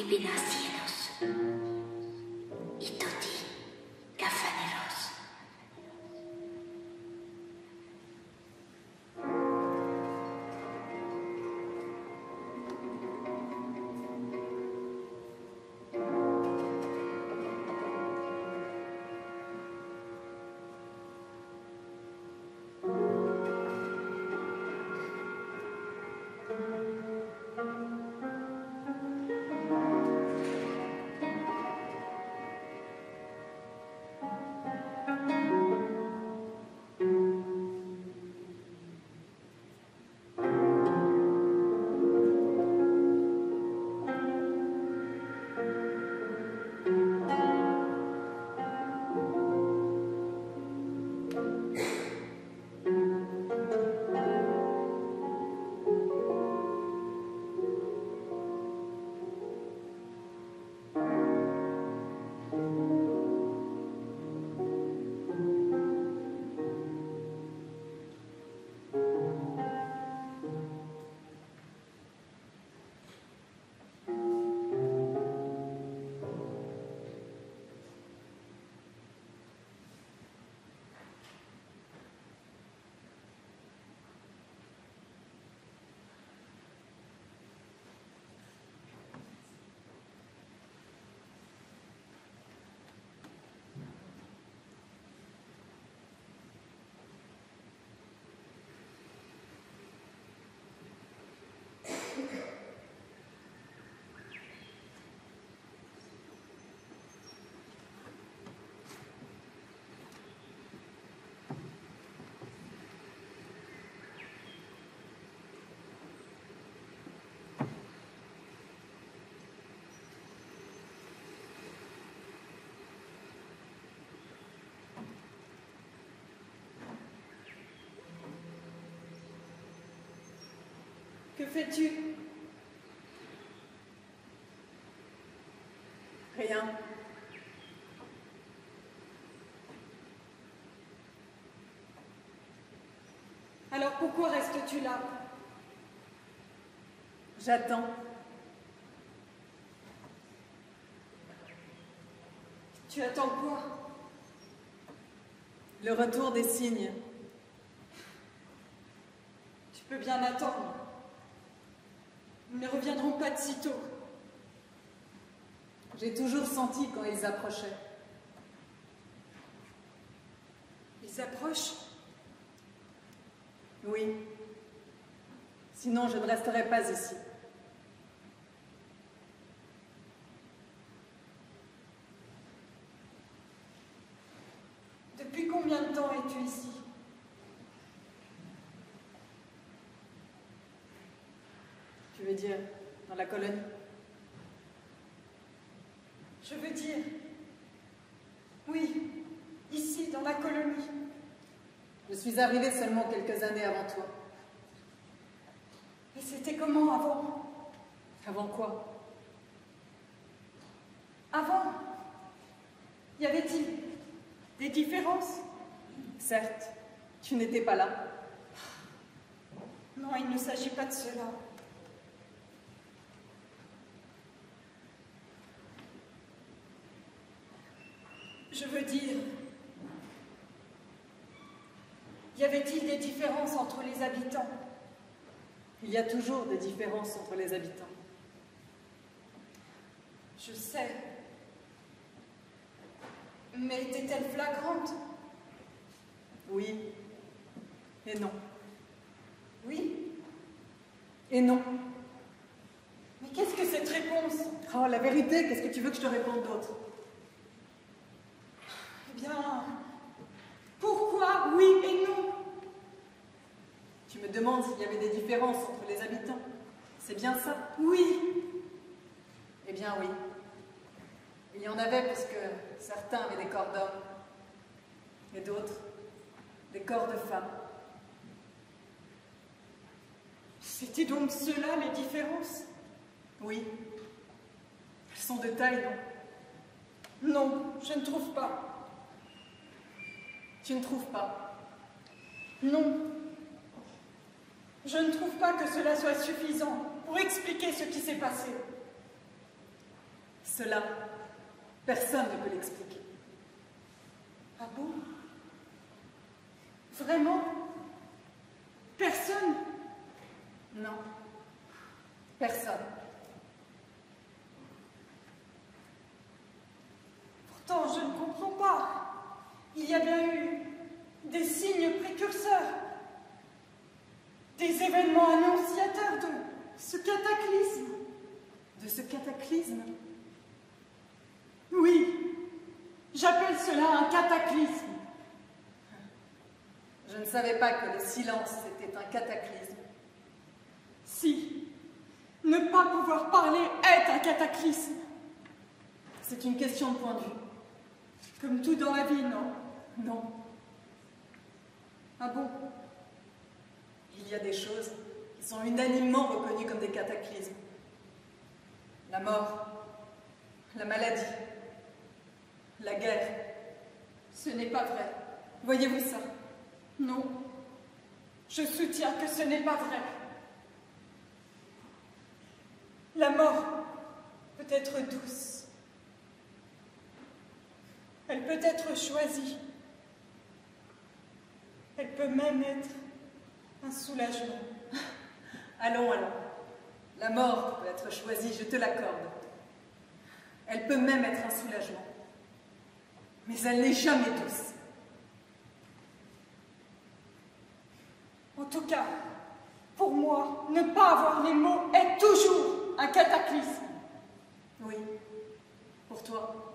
Filipinas cielos y Toti gafaneros. Que fais-tu? Rien. Alors pourquoi restes-tu là? J'attends. Tu attends quoi? Le retour des cygnes. Tu peux bien attendre. Ils ne reviendront pas de sitôt. J'ai toujours senti quand ils approchaient. Ils approchent? Oui. Sinon, je ne resterai pas ici. Depuis combien de temps es-tu ici? Tu veux dire, dans la colonie? Je veux dire, oui, ici, dans la colonie. Je suis arrivée seulement quelques années avant toi. Et c'était comment avant? Avant quoi? Avant, y avait-il des différences? Certes, tu n'étais pas là. Non, il ne s'agit pas de cela. Je veux dire, y avait-il des différences entre les habitants? Il y a toujours des différences entre les habitants. Je sais. Mais étaient-elles flagrantes? Oui et non. Oui? Et non. Mais qu'est-ce que cette réponse? Oh, la vérité, qu'est-ce que tu veux que je te réponde d'autre? Eh bien, pourquoi oui et non? Tu me demandes s'il y avait des différences entre les habitants. C'est bien ça? Oui. Eh bien oui. Il y en avait parce que certains avaient des corps d'hommes et d'autres des corps de femmes. C'était donc cela les différences? Oui. Elles sont de taille, non? Non, je ne trouve pas. Tu ne trouves pas? Non. Je ne trouve pas que cela soit suffisant pour expliquer ce qui s'est passé. Cela, personne ne peut l'expliquer. Ah bon? Vraiment? Personne? Non, personne. Pourtant, je ne comprends pas. Il y a bien eu des signes précurseurs, des événements annonciateurs de ce cataclysme. De ce cataclysme? Oui, j'appelle cela un cataclysme. Je ne savais pas que le silence était un cataclysme. Si, ne pas pouvoir parler est un cataclysme. C'est une question de point de vue. Comme tout dans la vie, non? Non. Ah bon? Il y a des choses qui sont unanimement reconnues comme des cataclysmes. La mort, la maladie, la guerre. Ce n'est pas vrai. Voyez-vous ça? Non. Je soutiens que ce n'est pas vrai. La mort peut être douce. Elle peut être choisie. Elle peut même être un soulagement. Allons, allons. La mort peut être choisie, je te l'accorde. Elle peut même être un soulagement. Mais elle n'est jamais douce. En tout cas, pour moi, ne pas avoir les mots est toujours un cataclysme. Oui, pour toi.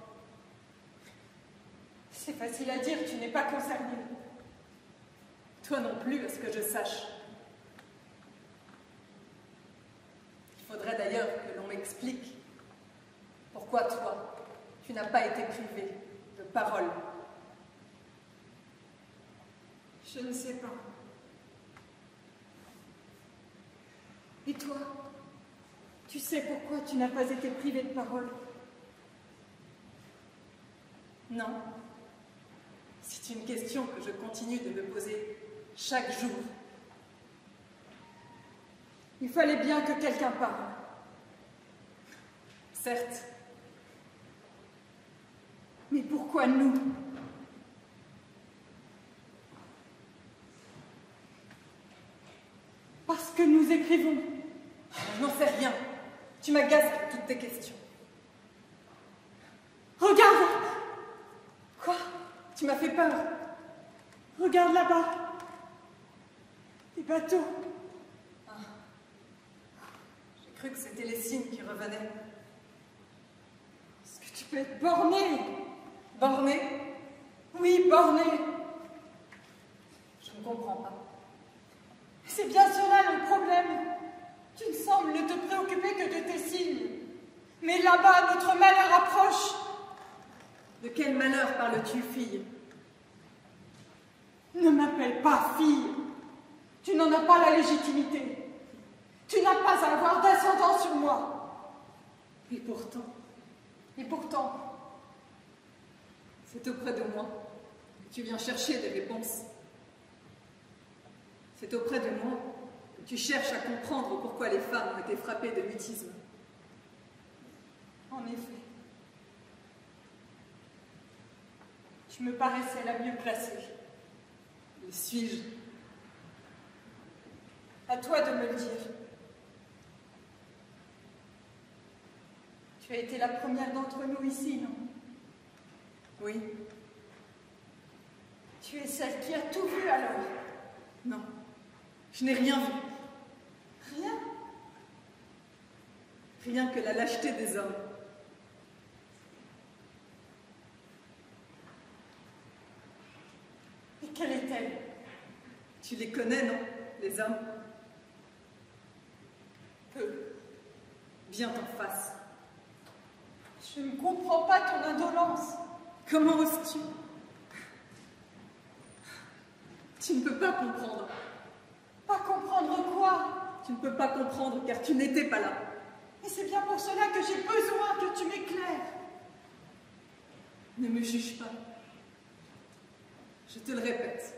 C'est facile à dire, tu n'es pas concerné. Toi non plus, à ce que je sache. Il faudrait d'ailleurs que l'on m'explique pourquoi toi, tu n'as pas été privé de parole. Je ne sais pas. Et toi, tu sais pourquoi tu n'as pas été privé de parole? Non. C'est une question que je continue de me poser chaque jour. Il fallait bien que quelqu'un parle. Certes. Mais pourquoi nous? Parce que nous écrivons. Je n'en sais rien. Tu m'agaces avec toutes tes questions. Regarde! Quoi? Tu m'as fait peur. Regarde là-bas. Des bateaux. Ah. J'ai cru que c'était les signes qui revenaient. Est-ce que tu peux être borné? Borné? Oui, borné. Je ne comprends pas. C'est bien cela le problème. Tu ne sembles ne te préoccuper que de tes signes. Mais là-bas, notre malheur approche. De quel malheur parles-tu, fille? Ne m'appelle pas fille. Tu n'en as pas la légitimité. Tu n'as pas à avoir d'ascendant sur moi. Et pourtant, c'est auprès de moi que tu viens chercher des réponses. C'est auprès de moi que tu cherches à comprendre pourquoi les femmes ont été frappées de mutisme. En effet. Tu me paraissais la mieux placée. Le suis-je? À toi de me le dire. Tu as été la première d'entre nous ici, non? Oui. Tu es celle qui a tout vu alors? Non. Je n'ai rien vu. Rien? Rien que la lâcheté des hommes. Et quelle est-elle? Tu les connais, non, les hommes? Peu. Viens en face. Je ne comprends pas ton indolence. Comment oses-tu? Tu ne peux pas comprendre. Pas comprendre quoi? Tu ne peux pas comprendre car tu n'étais pas là. Et c'est bien pour cela que j'ai besoin que tu m'éclaires. Ne me juge pas. Je te le répète.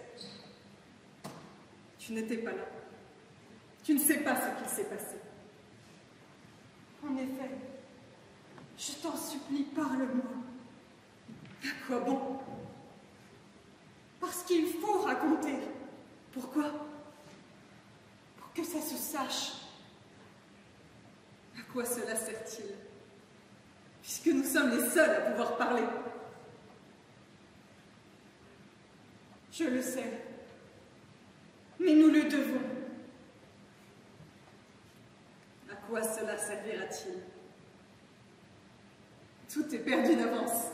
Tu n'étais pas là. Tu ne sais pas ce qu'il s'est passé. En effet, Je t'en supplie, parle-moi. À quoi bon? Parce qu'il faut raconter. Pourquoi? Pour que ça se sache. À quoi cela sert-il? Puisque nous sommes les seuls à pouvoir parler. Je le sais. Mais nous le devons. À quoi cela servira-t-il? Tout est perdu d'avance.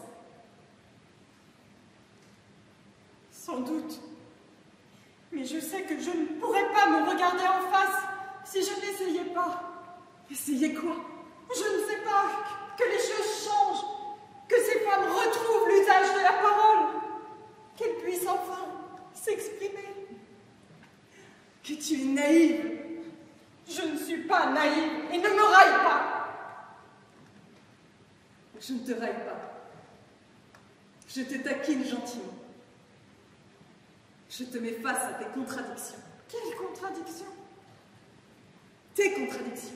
Sans doute. Mais je sais que je ne pourrais pas me regarder en face si je n'essayais pas. Essayez quoi? Je ne sais pas. Que les choses changent. Que ces femmes retrouvent l'usage de la parole. Qu'elles puissent enfin s'exprimer. Que tu es naïve. Je ne suis pas naïve et ne me raille pas. Je ne te raille pas. Je te taquine gentiment. Je te mets face à tes contradictions. Quelles contradictions? Tes contradictions.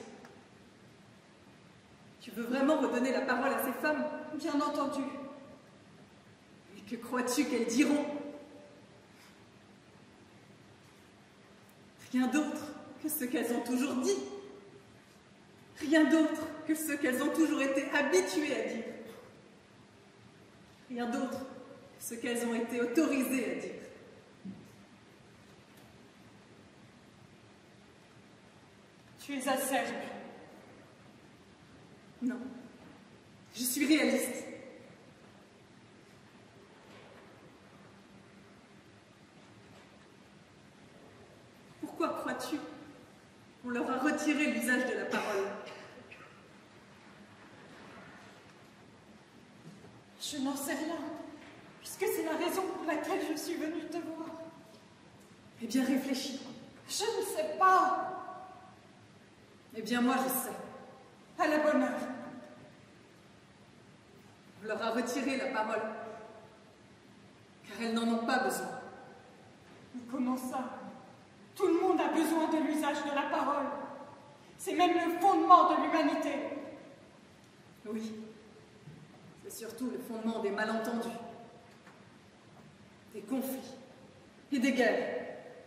Tu veux vraiment redonner la parole à ces femmes? Bien entendu. Mais que crois-tu qu'elles diront? Rien d'autre que ce qu'elles ont toujours dit. Rien d'autre que ce qu'elles ont toujours été habituées à dire. Rien d'autre que ce qu'elles ont été autorisées à dire. Tu es acerbe. Non, je suis réaliste. Pourquoi crois-tu qu'on leur a retiré l'usage de la parole? Je n'en sais rien, puisque c'est la raison pour laquelle je suis venue te voir. Eh bien, réfléchis. Je ne sais pas. Eh bien, moi, je sais. À la bonne heure. On leur a retiré la parole, car elles n'en ont pas besoin. Mais comment ça? Tout le monde a besoin de l'usage de la parole. C'est même le fondement de l'humanité. Oui, c'est surtout le fondement des malentendus, des conflits et des guerres.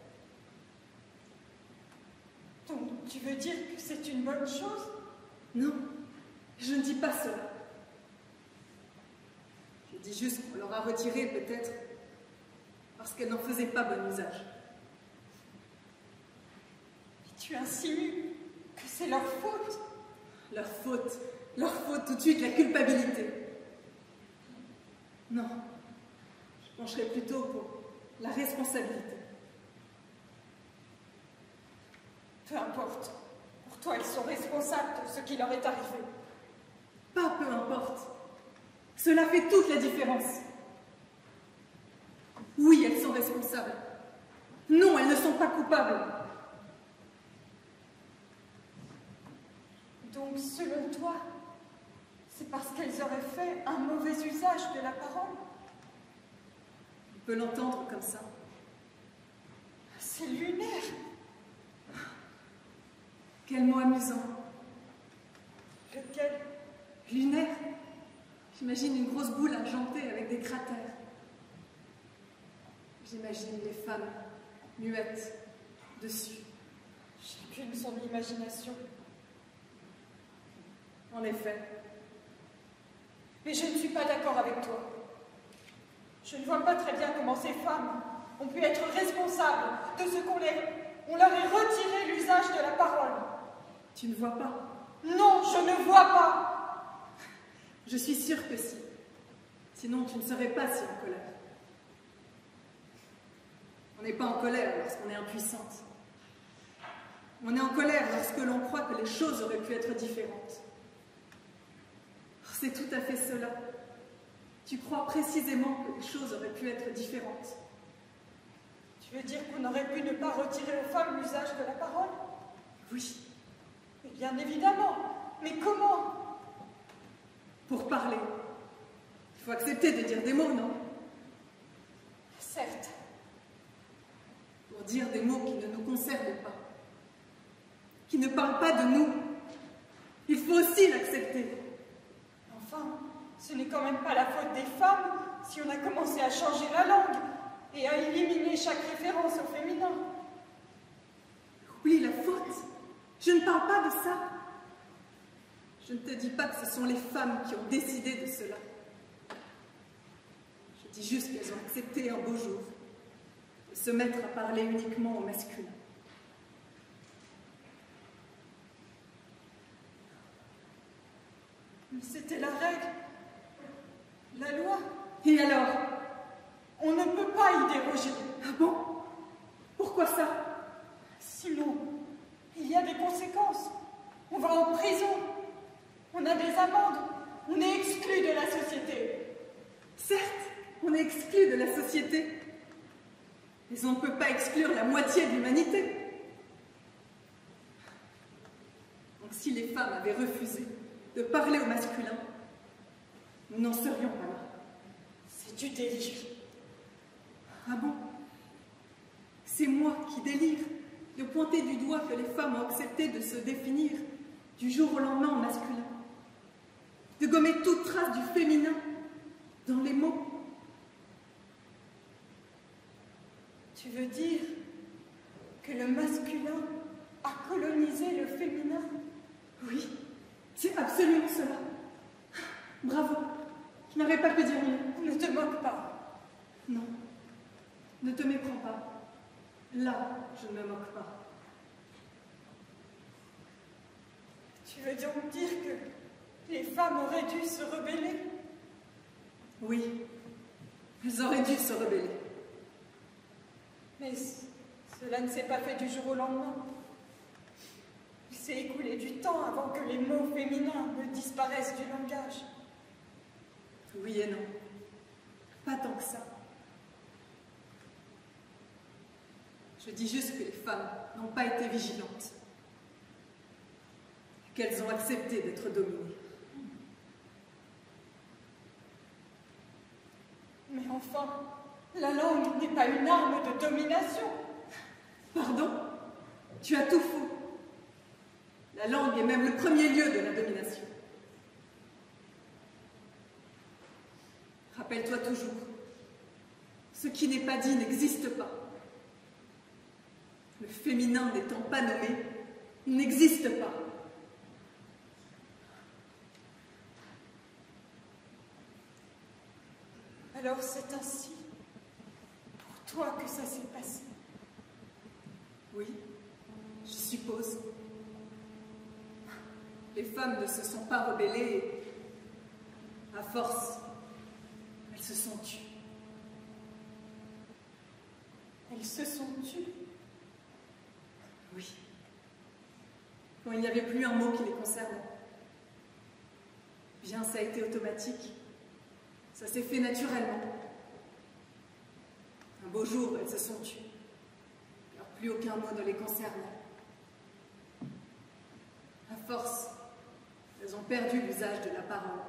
Donc, tu veux dire que c'est une bonne chose? Non, je ne dis pas cela. Je dis juste qu'on leur a retiré peut-être parce qu'elles n'en faisaient pas bon usage. Et tu insinues que c'est leur faute? Leur faute tout de suite, la culpabilité. Non, je pencherais plutôt pour la responsabilité. Peu importe. Pour toi, ils sont responsables de ce qui leur est arrivé. Pas peu importe. Cela fait toute la différence. Oui, elles sont responsables. Non, elles ne sont pas coupables. Donc, selon toi, c'est parce qu'elles auraient fait un mauvais usage de la parole? On peut l'entendre comme ça. C'est lunaire. Quel mot amusant. Lequel? Lunaire. J'imagine une grosse boule argentée avec des cratères. J'imagine les femmes muettes dessus. Chacune son imagination. En effet. Mais je ne suis pas d'accord avec toi. Je ne vois pas très bien comment ces femmes ont pu être responsables de ce qu'on leur ait retiré l'usage de la parole. Tu ne vois pas? Non, je ne vois pas. Je suis sûre que si. Sinon, tu ne serais pas si en colère. On n'est pas en colère lorsqu'on est impuissante. On est en colère lorsque l'on croit que les choses auraient pu être différentes. C'est tout à fait cela. Tu crois précisément que les choses auraient pu être différentes. Tu veux dire qu'on aurait pu ne pas retirer aux femmes l'usage de la parole? Oui. Mais bien évidemment. Mais comment? Pour parler, il faut accepter de dire des mots, non? Certes. Pour dire des mots qui ne nous concernent pas, qui ne parlent pas de nous, il faut aussi l'accepter. Ce n'est quand même pas la faute des femmes si on a commencé à changer la langue et à éliminer chaque référence au féminin. Oui, la faute. Je ne parle pas de ça. Je ne te dis pas que ce sont les femmes qui ont décidé de cela. Je dis juste qu'elles ont accepté un beau jour de se mettre à parler uniquement au masculin. Mais c'était la règle, la loi. Et alors? On ne peut pas y déroger. Ah bon? Pourquoi ça? Sinon, il y a des conséquences. On va en prison. On a des amendes. On est exclu de la société. Certes, on est exclu de la société. Mais on ne peut pas exclure la moitié de l'humanité. Donc si les femmes avaient refusé de parler au masculin, nous n'en serions pas là. C'est du délire. Ah bon? C'est moi qui délire de pointer du doigt que les femmes ont accepté de se définir du jour au lendemain en masculin, de gommer toute trace du féminin dans les mots. Tu veux dire que le masculin a colonisé le féminin? Oui, c'est absolument cela. Bravo, je n'aurais pas pu dire mieux. Ne te moque pas. Non, ne te méprends pas. Là, je ne me moque pas. Tu veux donc dire que les femmes auraient dû se rebeller? Oui, elles auraient dû se rebeller. Mais cela ne s'est pas fait du jour au lendemain. Il s'est écoulé du temps avant que les mots féminins ne disparaissent du langage. Oui et non. Pas tant que ça. Je dis juste que les femmes n'ont pas été vigilantes. Qu'elles ont accepté d'être dominées. Mais enfin, la langue n'est pas une arme de domination. Pardon? Tu as tout faux. La langue est même le premier lieu de la domination. Rappelle-toi toujours, ce qui n'est pas dit n'existe pas. Le féminin n'étant pas nommé, il n'existe pas. Alors c'est ainsi, pour toi, que ça s'est passé. Oui, je suppose. Les femmes ne se sont pas rebellées et, à force, elles se sont tues. Elles se sont tues? Oui. Quand il n'y avait plus un mot qui les concernait. Bien, ça a été automatique. Ça s'est fait naturellement. Un beau jour, elles se sont tues. Alors plus aucun mot ne les concernait. À force, elles ont perdu l'usage de la parole.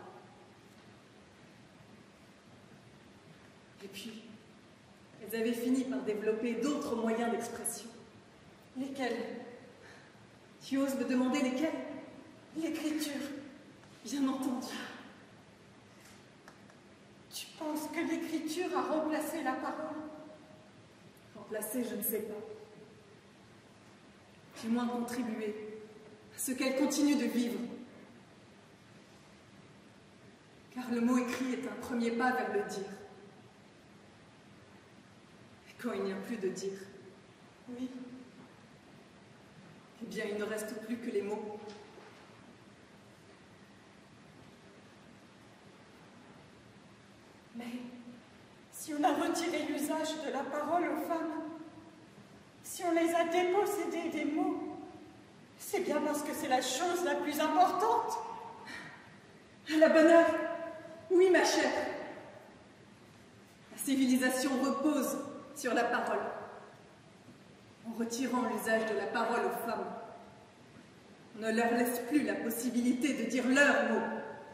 Et puis, elles avaient fini par développer d'autres moyens d'expression. Lesquels? Tu oses me demander lesquels? L'écriture. Bien entendu. Tu penses que l'écriture a remplacé la parole? Remplacée, je ne sais pas. Du moins contribué à ce qu'elle continue de vivre. Car le mot écrit est un premier pas vers le dire. Et quand il n'y a plus de dire, Oui. eh bien il ne reste plus que les mots. Mais si on a retiré l'usage de la parole aux femmes, si on les a dépossédées des mots, c'est bien parce que c'est la chose la plus importante. À la bonne heure. Oui, ma chère. La civilisation repose sur la parole. En retirant l'usage de la parole aux femmes, on ne leur laisse plus la possibilité de dire leurs mots.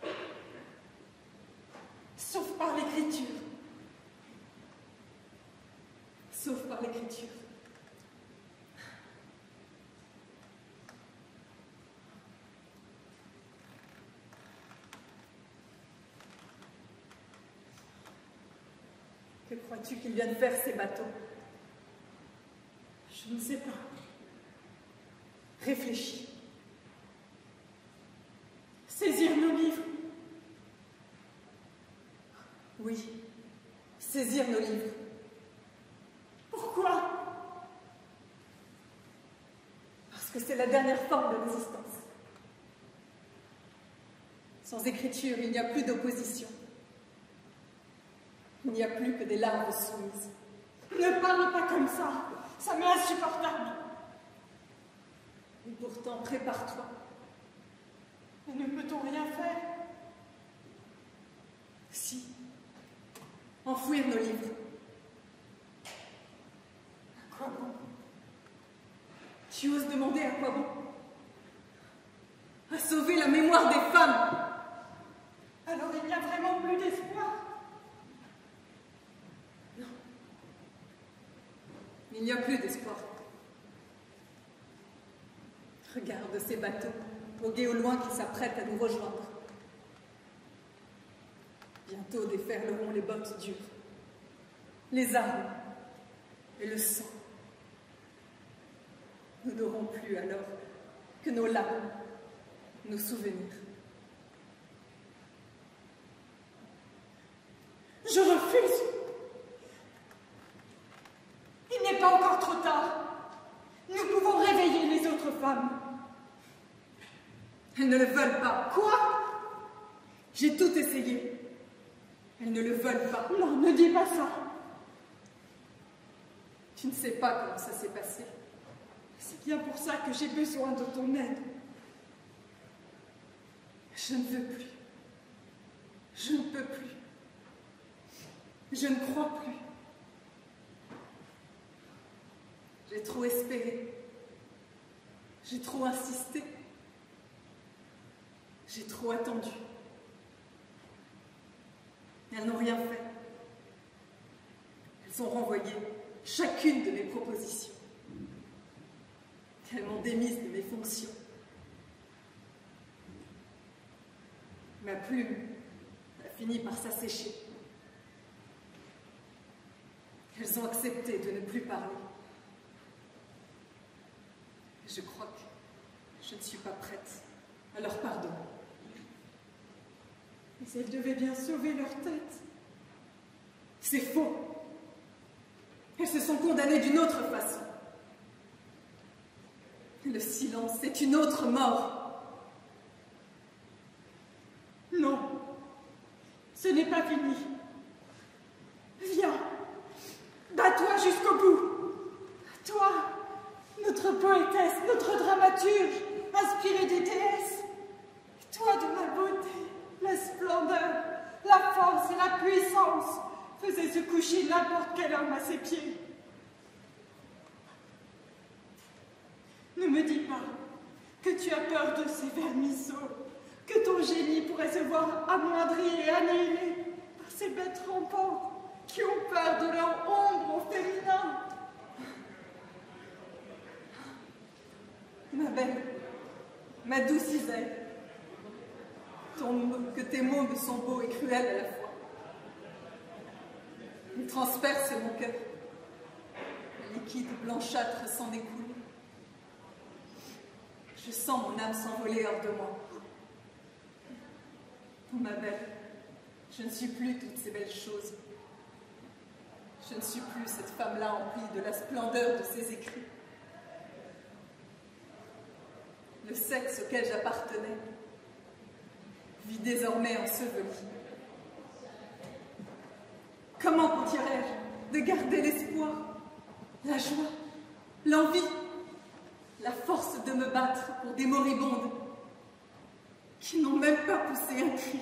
Sauf par l'écriture. Sauf par l'écriture. Que crois-tu qu'ils viennent faire ces bateaux? Je ne sais pas. Réfléchis. Saisir nos livres. Oui, saisir nos livres. Pourquoi? Parce que c'est la dernière forme de résistance. Sans écriture, il n'y a plus d'opposition. Il n'y a plus que des larmes soumises. Ne parle pas comme ça. Ça m'est insupportable. Et pourtant, prépare-toi. Et ne peut-on rien faire? Si. Enfouir nos livres. À quoi bon? Tu oses demander à quoi bon? À sauver la mémoire des femmes. Alors il n'y a vraiment plus d'espoir? Non. Il n'y a plus d'espoir. Regarde ces bateaux, au gué au loin qui s'apprêtent à nous rejoindre. Bientôt déferleront les bottes dures, les armes et le sang. Nous n'aurons plus alors que nos larmes, nos souvenirs. Je refuse. Il n'est pas encore trop tard. Nous pouvons réveiller les autres femmes. Elles ne le veulent pas. Quoi? J'ai tout essayé. Elles ne le veulent pas. Non, ne dis pas ça. Tu ne sais pas comment ça s'est passé. C'est bien pour ça que j'ai besoin de ton aide. Je ne veux plus. Je ne peux plus. Je ne crois plus. J'ai trop espéré. J'ai trop insisté. J'ai trop attendu. Elles n'ont rien fait. Elles ont renvoyé chacune de mes propositions. Elles m'ont démise de mes fonctions. Ma plume a fini par s'assécher. Elles ont accepté de ne plus parler. Je crois que je ne suis pas prête à leur pardonner. Mais elles devaient bien sauver leur tête. C'est faux. Elles se sont condamnées d'une autre façon. Le silence est une autre mort. Non, ce n'est pas fini. Viens, bats-toi jusqu'au bout. Toi, notre poétesse, notre dramaturge, inspirée des déesses. Toi de la beauté, la splendeur, la force et la puissance, faisais se coucher n'importe quel homme à ses pieds. Ne me dis pas que tu as peur de ces vermisseaux, que ton génie pourrait se voir amoindri et annihilé par ces bêtes rampantes qui ont peur de leur ombre au féminin. Ma belle, ma douce Isaïe, que tes mots me sont beaux et cruels à la fois. Ils transpercent mon cœur. Le liquide blanchâtre s'en découle. Je sens mon âme s'envoler hors de moi. Oh, ma belle, je ne suis plus toutes ces belles choses. Je ne suis plus cette femme-là emplie de la splendeur de ses écrits. Le sexe auquel j'appartenais vit désormais enseveli. Comment continuerai-je de garder l'espoir, la joie, l'envie, la force de me battre pour des moribondes qui n'ont même pas poussé un cri?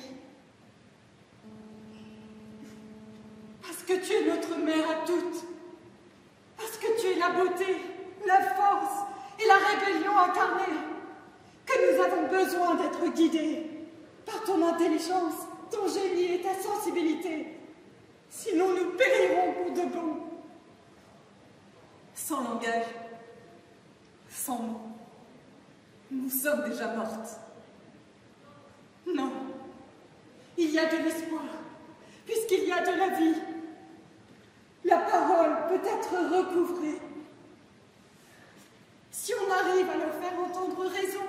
Parce que tu es notre mère à toutes. Parce que tu es la beauté, la force et la rébellion incarnée. Que nous avons besoin d'être guidés par ton intelligence, ton génie et ta sensibilité. Sinon nous périrons pour de bon. Sans langage, sans mots, nous sommes déjà mortes. Non, il y a de l'espoir, puisqu'il y a de la vie. peut-être recouvrée. Si on arrive à leur faire entendre raison,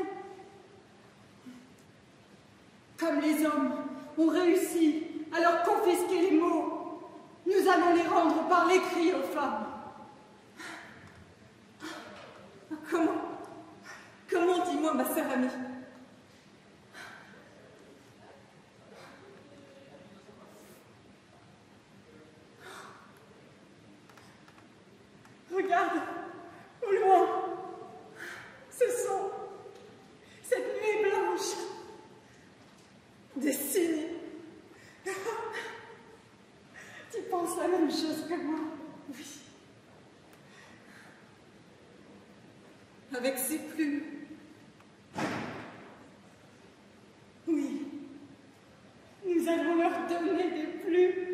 comme les hommes ont réussi à leur confisquer les mots, nous allons les rendre par l'écrit aux femmes. Comment, dis-moi, ma sœur amie? Regarde, au loin, ce sont cette nuit blanche, des signes. Tu penses la même chose que moi? Oui. Avec ses plumes. Oui, nous allons leur donner des plumes.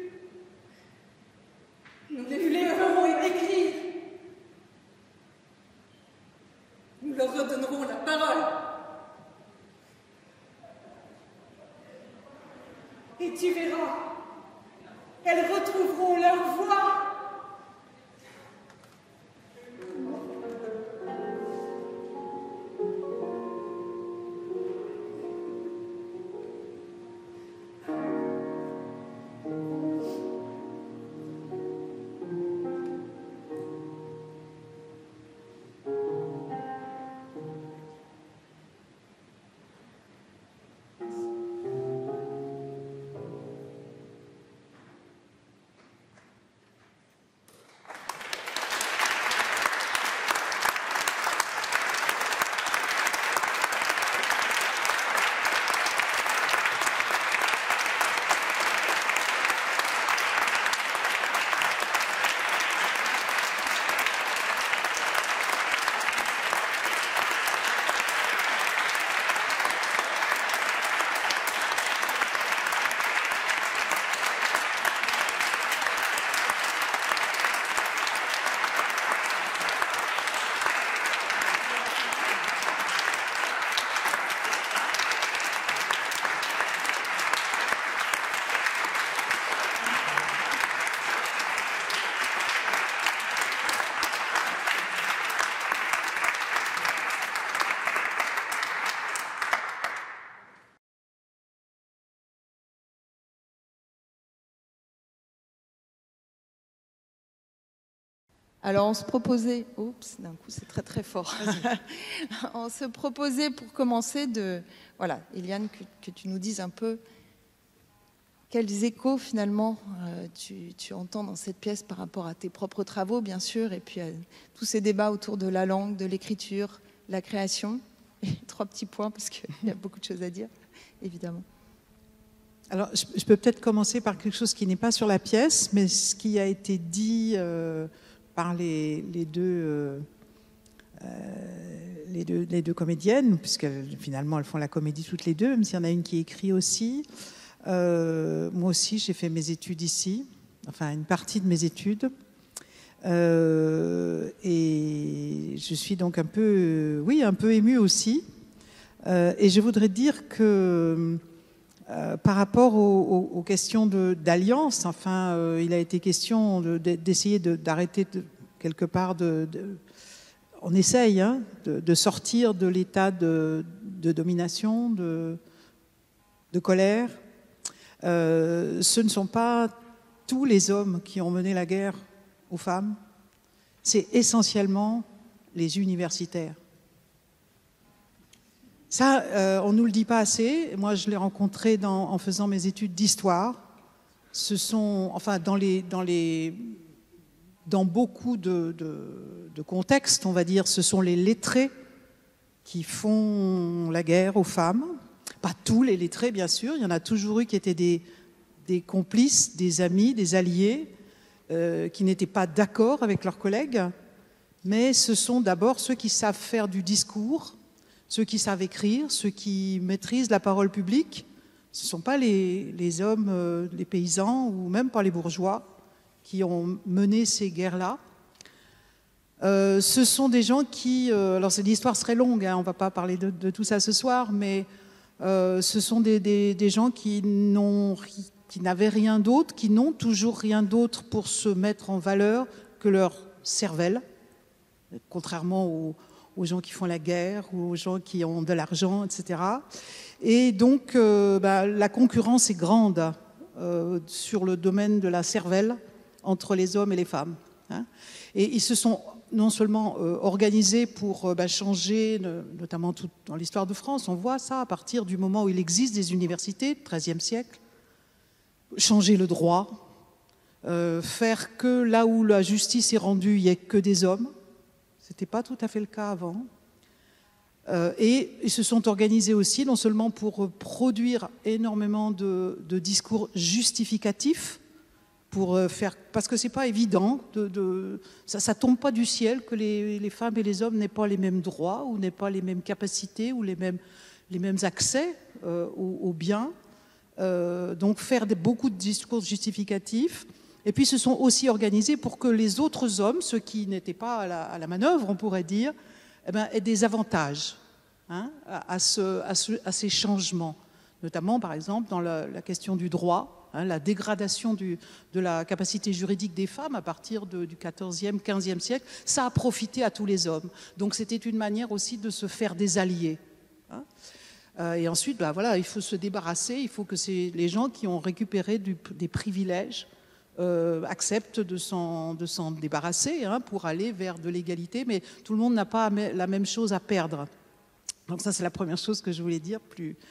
Nous Nous les ferons écrire. Nous leur redonnerons la parole. Et tu verras, elles retrouveront leur voix. Alors on se proposait, oups, d'un coup c'est très très fort. On se proposait pour commencer de, voilà, Eliane, que tu nous dises un peu quels échos finalement tu entends dans cette pièce par rapport à tes propres travaux bien sûr, et puis à tous ces débats autour de la langue, de l'écriture, la création. Et 3 petits points parce qu'il y a beaucoup de choses à dire, évidemment. Alors, je peux peut-être commencer par quelque chose qui n'est pas sur la pièce, mais ce qui a été dit par les deux comédiennes, puisque finalement elles font la comédie toutes les deux, même s'il y en a une qui écrit aussi. Moi aussi, j'ai fait mes études ici, enfin une partie de mes études. Et je suis donc un peu émue aussi. Et je voudrais dire que par rapport aux questions d'alliance, enfin, il a été question d'essayer d'arrêter quelque part on essaye de sortir de l'état de domination, de colère. Ce ne sont pas tous les hommes qui ont mené la guerre aux femmes, c'est essentiellement les universitaires. Ça, on ne nous le dit pas assez. Moi, je l'ai rencontré en faisant mes études d'histoire. Ce sont, enfin, dans beaucoup de contextes, on va dire, ce sont les lettrés qui font la guerre aux femmes. Pas tous les lettrés, bien sûr. Il y en a toujours eu qui étaient des complices, des amis, des alliés, qui n'étaient pas d'accord avec leurs collègues. Mais ce sont d'abord ceux qui savent faire du discours, ceux qui savent écrire, ceux qui maîtrisent la parole publique. Ce ne sont pas les hommes, les paysans, ou même pas les bourgeois qui ont mené ces guerres-là. Ce sont des gens qui... alors, l'histoire serait longue, on ne va pas parler de tout ça ce soir, mais ce sont des gens qui n'avaient rien d'autre, qui n'ont toujours rien d'autre pour se mettre en valeur que leur cervelle, contrairement aux gens qui font la guerre ou aux gens qui ont de l'argent, etc. Et donc, la concurrence est grande sur le domaine de la cervelle entre les hommes et les femmes. Hein. Et ils se sont non seulement organisés pour changer, notamment dans l'histoire de France, on voit ça à partir du moment où il existe des universités, XIIIe siècle, changer le droit, faire que là où la justice est rendue, il n'y ait que des hommes. Ce n'était pas tout à fait le cas avant. Et ils se sont organisés aussi, non seulement pour produire énormément de discours justificatifs, pour faire, parce que ce n'est pas évident, ça ne tombe pas du ciel que les femmes et les hommes n'aient pas les mêmes droits, ou n'aient pas les mêmes capacités, ou les mêmes accès aux biens. Donc faire beaucoup de discours justificatifs. Et puis, se sont aussi organisés pour que les autres hommes, ceux qui n'étaient pas à la manœuvre, on pourrait dire, aient des avantages à ces changements. Notamment, par exemple, dans la question du droit, la dégradation de la capacité juridique des femmes à partir du XIVe, XVe siècle, ça a profité à tous les hommes. Donc, c'était une manière aussi de se faire des alliés. Et ensuite, il faut se débarrasser, il faut que les gens qui ont récupéré des privilèges acceptent de s'en débarrasser pour aller vers de l'égalité, mais tout le monde n'a pas la même chose à perdre. Donc ça, c'est la première chose que je voulais dire,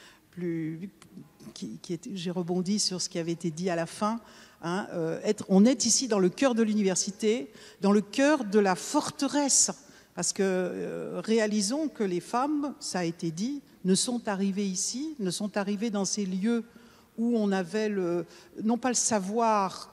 j'ai rebondi sur ce qui avait été dit à la fin. On est ici dans le cœur de l'université, dans le cœur de la forteresse, parce que réalisons que les femmes, ça a été dit, ne sont arrivées ici, ne sont arrivées dans ces lieux où on avait non pas le savoir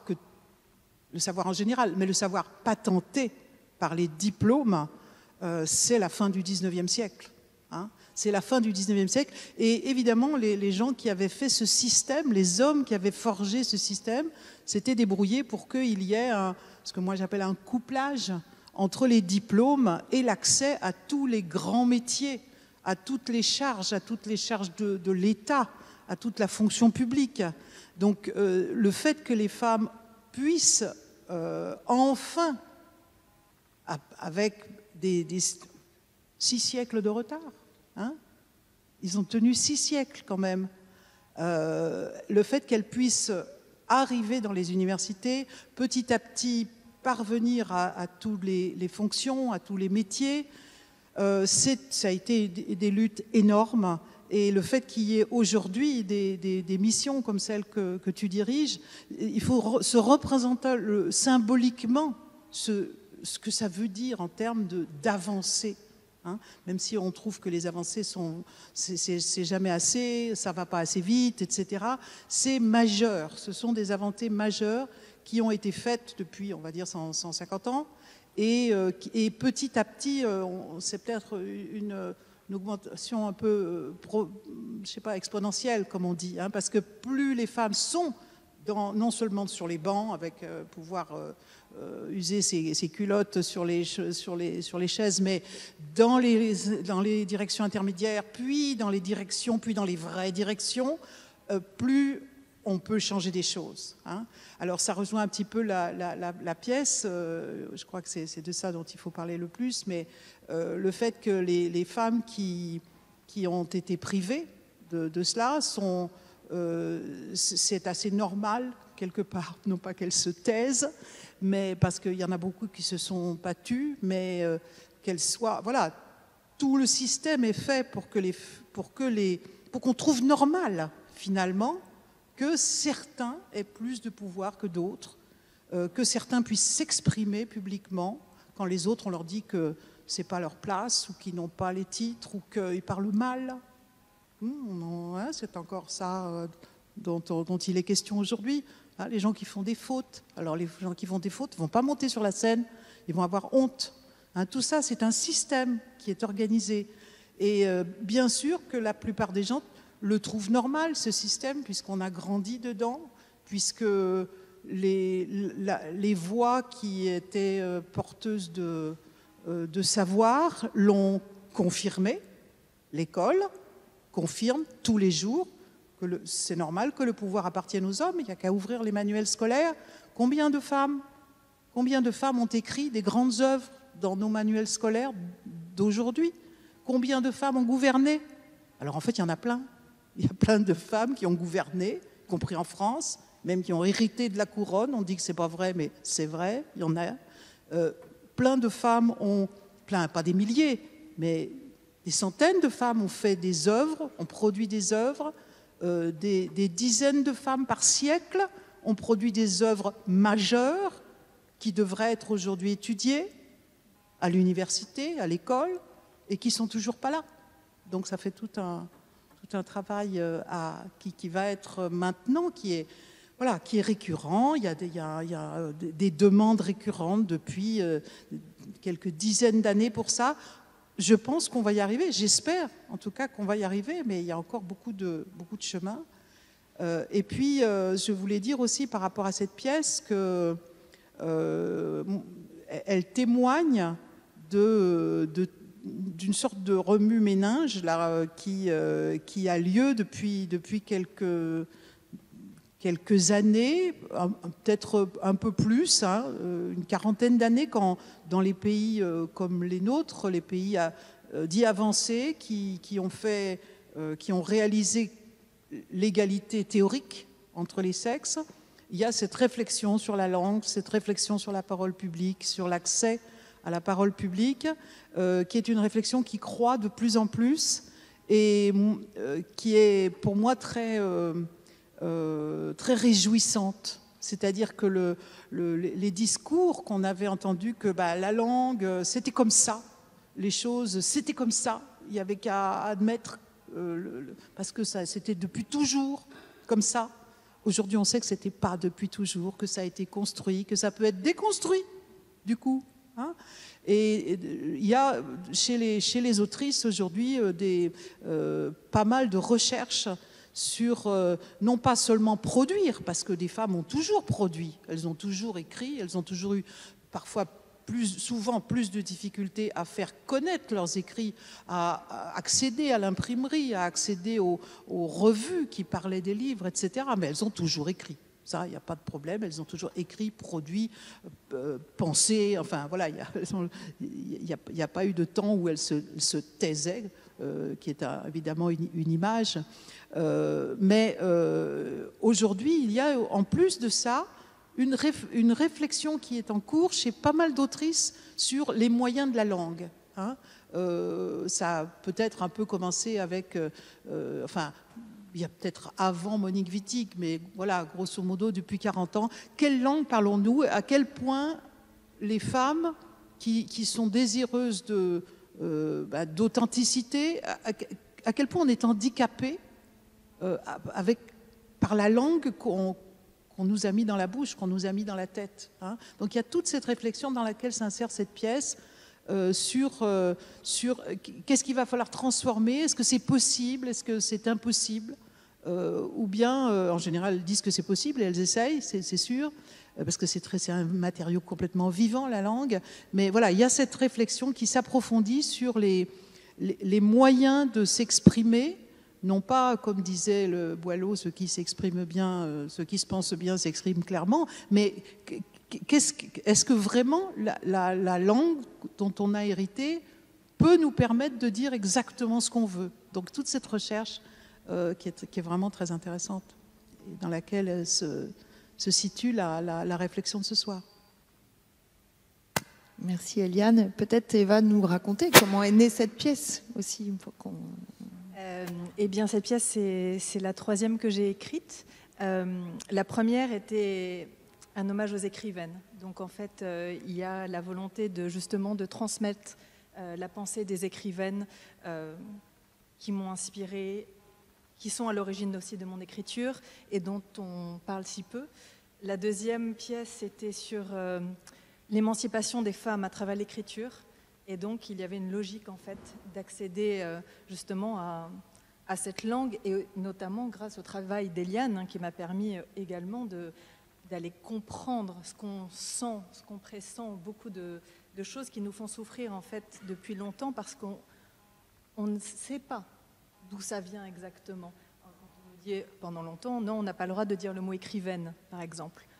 en général, mais le savoir patenté par les diplômes, c'est la fin du XIXe siècle. C'est la fin du XIXe siècle. Et évidemment, les gens qui avaient fait ce système, les hommes qui avaient forgé ce système, s'étaient débrouillés pour qu'il y ait ce que moi j'appelle un couplage entre les diplômes et l'accès à tous les grands métiers, à toutes les charges de l'État, à toute la fonction publique. Donc le fait que les femmes puissent enfin, avec des 6 siècles de retard, ils ont tenu 6 siècles quand même, le fait qu'elles puissent arriver dans les universités, petit à petit parvenir à toutes les fonctions, à tous les métiers, ça a été des luttes énormes. Et le fait qu'il y ait aujourd'hui des missions comme celle que tu diriges, il faut se représenter symboliquement ce que ça veut dire en termes d'avancée. Même si on trouve que les avancées c'est jamais assez, ça va pas assez vite, etc. C'est majeur. Ce sont des avancées majeures qui ont été faites depuis, on va dire, 150 ans. Et petit à petit, c'est peut-être une augmentation un peu, exponentielle, comme on dit, parce que plus les femmes sont, non seulement sur les bancs, avec pouvoir user ses culottes sur les chaises, mais dans les directions intermédiaires, puis dans les directions, puis dans les vraies directions, plus on peut changer des choses. Alors ça rejoint un petit peu la pièce, je crois que c'est de ça dont il faut parler le plus, mais le fait que les femmes qui ont été privées de cela c'est assez normal quelque part, non pas qu'elles se taisent, mais parce qu'il y en a beaucoup qui se sont battues, mais qu'elles soient, voilà, tout le système est fait pour qu'on trouve normal finalement que certains aient plus de pouvoir que d'autres, que certains puissent s'exprimer publiquement quand les autres on leur dit que c'est pas leur place ou qu'ils n'ont pas les titres ou qu'ils parlent mal. C'est encore ça dont il est question aujourd'hui. Les gens qui font des fautes. Alors les gens qui font des fautes ne vont pas monter sur la scène, ils vont avoir honte. Tout ça, c'est un système qui est organisé. Et bien sûr que la plupart des gens le trouvent normal, ce système, puisqu'on a grandi dedans, puisque les voix qui étaient porteuses de savoir l'ont confirmé. L'école confirme tous les jours que c'est normal que le pouvoir appartienne aux hommes, il n'y a qu'à ouvrir les manuels scolaires. Combien de femmes Combien de femmes ont écrit des grandes œuvres dans nos manuels scolaires d'aujourd'hui? Combien de femmes ont gouverné? Alors en fait, il y en a plein. Il y a plein de femmes qui ont gouverné, y compris en France, même qui ont hérité de la couronne. On dit que c'est pas vrai, mais c'est vrai, il y en a. Plein de femmes ont, pas des milliers, mais des centaines de femmes ont fait des œuvres, ont produit des œuvres. Des dizaines de femmes par siècle ont produit des œuvres majeures qui devraient être aujourd'hui étudiées à l'université, à l'école, et qui sont toujours pas là. Donc ça fait tout un travail qui va être maintenant, qui est récurrent. Il y a des demandes récurrentes depuis quelques dizaines d'années pour ça. Je pense qu'on va y arriver, j'espère en tout cas qu'on va y arriver, mais il y a encore beaucoup de chemin. Et puis, je voulais dire aussi par rapport à cette pièce qu'elle témoigne d'une sorte de remue-ménage là, qui a lieu depuis quelques années, peut-être un peu plus, une quarantaine d'années, quand dans les pays comme les nôtres, les pays dits avancés, qui ont réalisé l'égalité théorique entre les sexes, il y a cette réflexion sur la langue, cette réflexion sur la parole publique, sur l'accès à la parole publique, qui est une réflexion qui croît de plus en plus et qui est pour moi très réjouissante. C'est-à-dire que les discours qu'on avait entendus, que la langue, c'était comme ça, les choses, c'était comme ça, il n'y avait qu'à admettre, parce que c'était depuis toujours comme ça. Aujourd'hui, on sait que ce n'était pas depuis toujours, que ça a été construit, que ça peut être déconstruit, du coup. Et il y a chez les autrices aujourd'hui pas mal de recherches sur non pas seulement produire, parce que des femmes ont toujours produit, elles ont toujours écrit, elles ont toujours eu parfois souvent plus de difficultés à faire connaître leurs écrits, à accéder à l'imprimerie, à accéder aux revues qui parlaient des livres, etc. Mais elles ont toujours écrit. Ça, il n'y a pas de problème, elles ont toujours écrit, produit, pensé, enfin voilà, il n'y a pas eu de temps où elles se taisaient, qui est évidemment une image. Mais aujourd'hui, il y a en plus de ça une réflexion qui est en cours chez pas mal d'autrices sur les moyens de la langue. Ça a peut-être un peu commencé avec... il y a peut-être avant Monique Wittig, mais voilà, grosso modo, depuis 40 ans, quelle langue parlons-nous? À quel point les femmes qui sont désireuses d'authenticité, à quel point on est handicapé par la langue qu'on nous a mis dans la bouche, qu'on nous a mis dans la tête. Donc il y a toute cette réflexion dans laquelle s'insère cette pièce sur qu'est-ce qu'il va falloir transformer, est-ce que c'est possible, est-ce que c'est impossible, ou bien, en général, elles disent que c'est possible et elles essayent, c'est sûr, parce que c'est un matériau complètement vivant, la langue. Mais voilà, il y a cette réflexion qui s'approfondit sur les moyens de s'exprimer, non pas, comme disait le Boileau, ceux qui s'expriment bien, ceux qui se pensent bien s'expriment clairement, mais est-ce que vraiment la langue dont on a hérité peut nous permettre de dire exactement ce qu'on veut? Donc toute cette recherche qui est vraiment très intéressante, et dans laquelle se situe la réflexion de ce soir. Merci Eliane. Peut-être Eva nous raconter comment est née cette pièce aussi. Eh bien, cette pièce, c'est la troisième que j'ai écrite. La première était un hommage aux écrivaines. Donc, en fait, il y a la volonté justement de transmettre la pensée des écrivaines qui m'ont inspirée, qui sont à l'origine aussi de mon écriture et dont on parle si peu. La deuxième pièce, c'était sur l'émancipation des femmes à travers l'écriture. Et donc, il y avait une logique, en fait, d'accéder justement à cette langue, et notamment grâce au travail d'Eliane, qui m'a permis également d'aller comprendre ce qu'on sent, ce qu'on pressent, beaucoup de choses qui nous font souffrir, en fait, depuis longtemps, parce qu'on ne sait pas d'où ça vient exactement. Quand on nous dit pendant longtemps, non, on n'a pas le droit de dire le mot écrivaine, par exemple.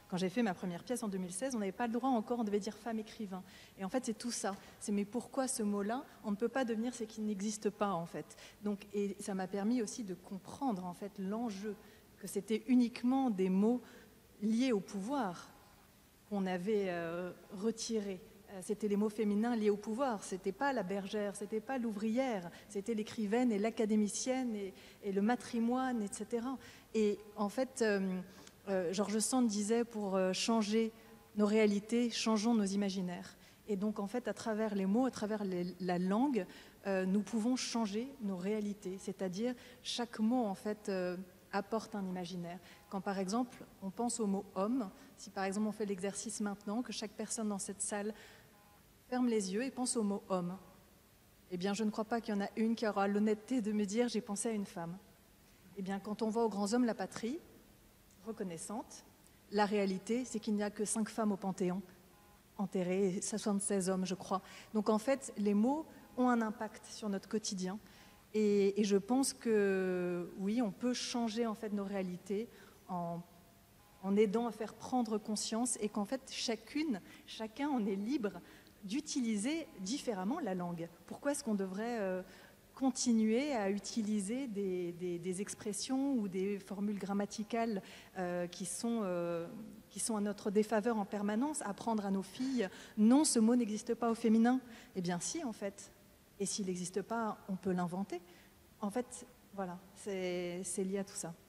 Quand j'ai fait ma première pièce en 2016, on n'avait pas le droit encore, on devait dire femme écrivain. Et en fait, c'est tout ça. C'est mais pourquoi ce mot-là? On ne peut pas devenir ce qui n'existe pas, en fait. Donc, et ça m'a permis aussi de comprendre, en fait, l'enjeu, que c'était uniquement des mots liés au pouvoir qu'on avait retirés. C'était les mots féminins liés au pouvoir. C'était pas la bergère, c'était pas l'ouvrière, c'était l'écrivaine et l'académicienne et le matrimoine, etc. Et en fait, George Sand disait pour changer nos réalités, changeons nos imaginaires. Et donc en fait, à travers les mots, à travers la langue, nous pouvons changer nos réalités. C'est-à-dire chaque mot en fait apporte un imaginaire. Quand par exemple on pense au mot homme, si par exemple on fait l'exercice maintenant, que chaque personne dans cette salle ferme les yeux et pense au mot homme, eh bien je ne crois pas qu'il y en a une qui aura l'honnêteté de me dire j'ai pensé à une femme. Eh bien quand on voit aux grands hommes la patrie reconnaissante, la réalité c'est qu'il n'y a que 5 femmes au Panthéon enterrées, et 76 hommes je crois. Donc en fait les mots ont un impact sur notre quotidien et je pense que oui on peut changer en fait nos réalités en aidant à faire prendre conscience et qu'en fait chacun on est libre d'utiliser différemment la langue. Pourquoi est-ce qu'on devrait continuer à utiliser des expressions ou des formules grammaticales qui sont à notre défaveur en permanence, apprendre à nos filles « non, ce mot n'existe pas au féminin ». Eh bien si, en fait. Et s'il n'existe pas, on peut l'inventer. En fait, voilà, c'est lié à tout ça.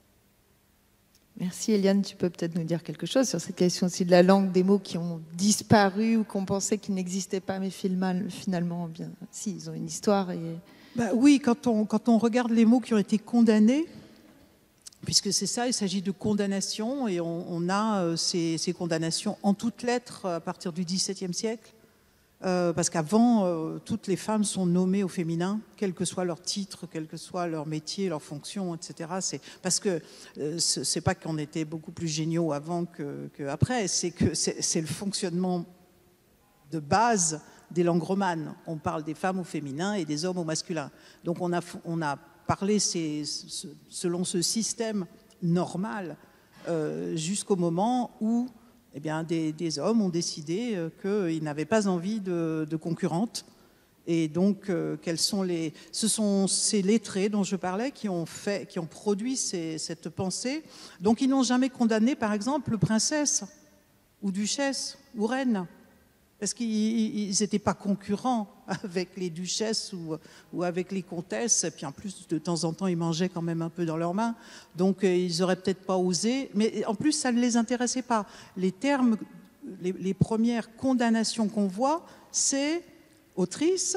Merci Eliane, tu peux peut-être nous dire quelque chose sur cette question aussi de la langue, des mots qui ont disparu ou qu'on pensait qu'ils n'existaient pas, mais finalement, bien, si, ils ont une histoire. Oui, quand on regarde les mots qui ont été condamnés, puisque c'est ça, il s'agit de condamnation, et on a ces condamnations en toutes lettres à partir du XVIIe siècle, parce qu'avant, toutes les femmes sont nommées au féminin, quel que soit leur titre, quel que soit leur métier, leur fonction, etc. C'est parce que c'est pas qu'on était beaucoup plus géniaux avant qu'après, c'est que c'est le fonctionnement de base des langues romanes. On parle des femmes au féminin et des hommes au masculin. Donc on a parlé selon ce système normal jusqu'au moment où eh bien, des hommes ont décidé qu'ils n'avaient pas envie de concurrentes. Et donc, ce sont ces lettrés dont je parlais qui ont produit cette pensée. Donc, ils n'ont jamais condamné, par exemple, princesse ou duchesse ou reine, parce qu'ils n'étaient pas concurrents avec les duchesses ou avec les comtesses. Et puis en plus, de temps en temps, ils mangeaient quand même un peu dans leurs mains. Donc ils n'auraient peut-être pas osé. Mais en plus, ça ne les intéressait pas. Les termes, les premières condamnations qu'on voit, c'est autrice,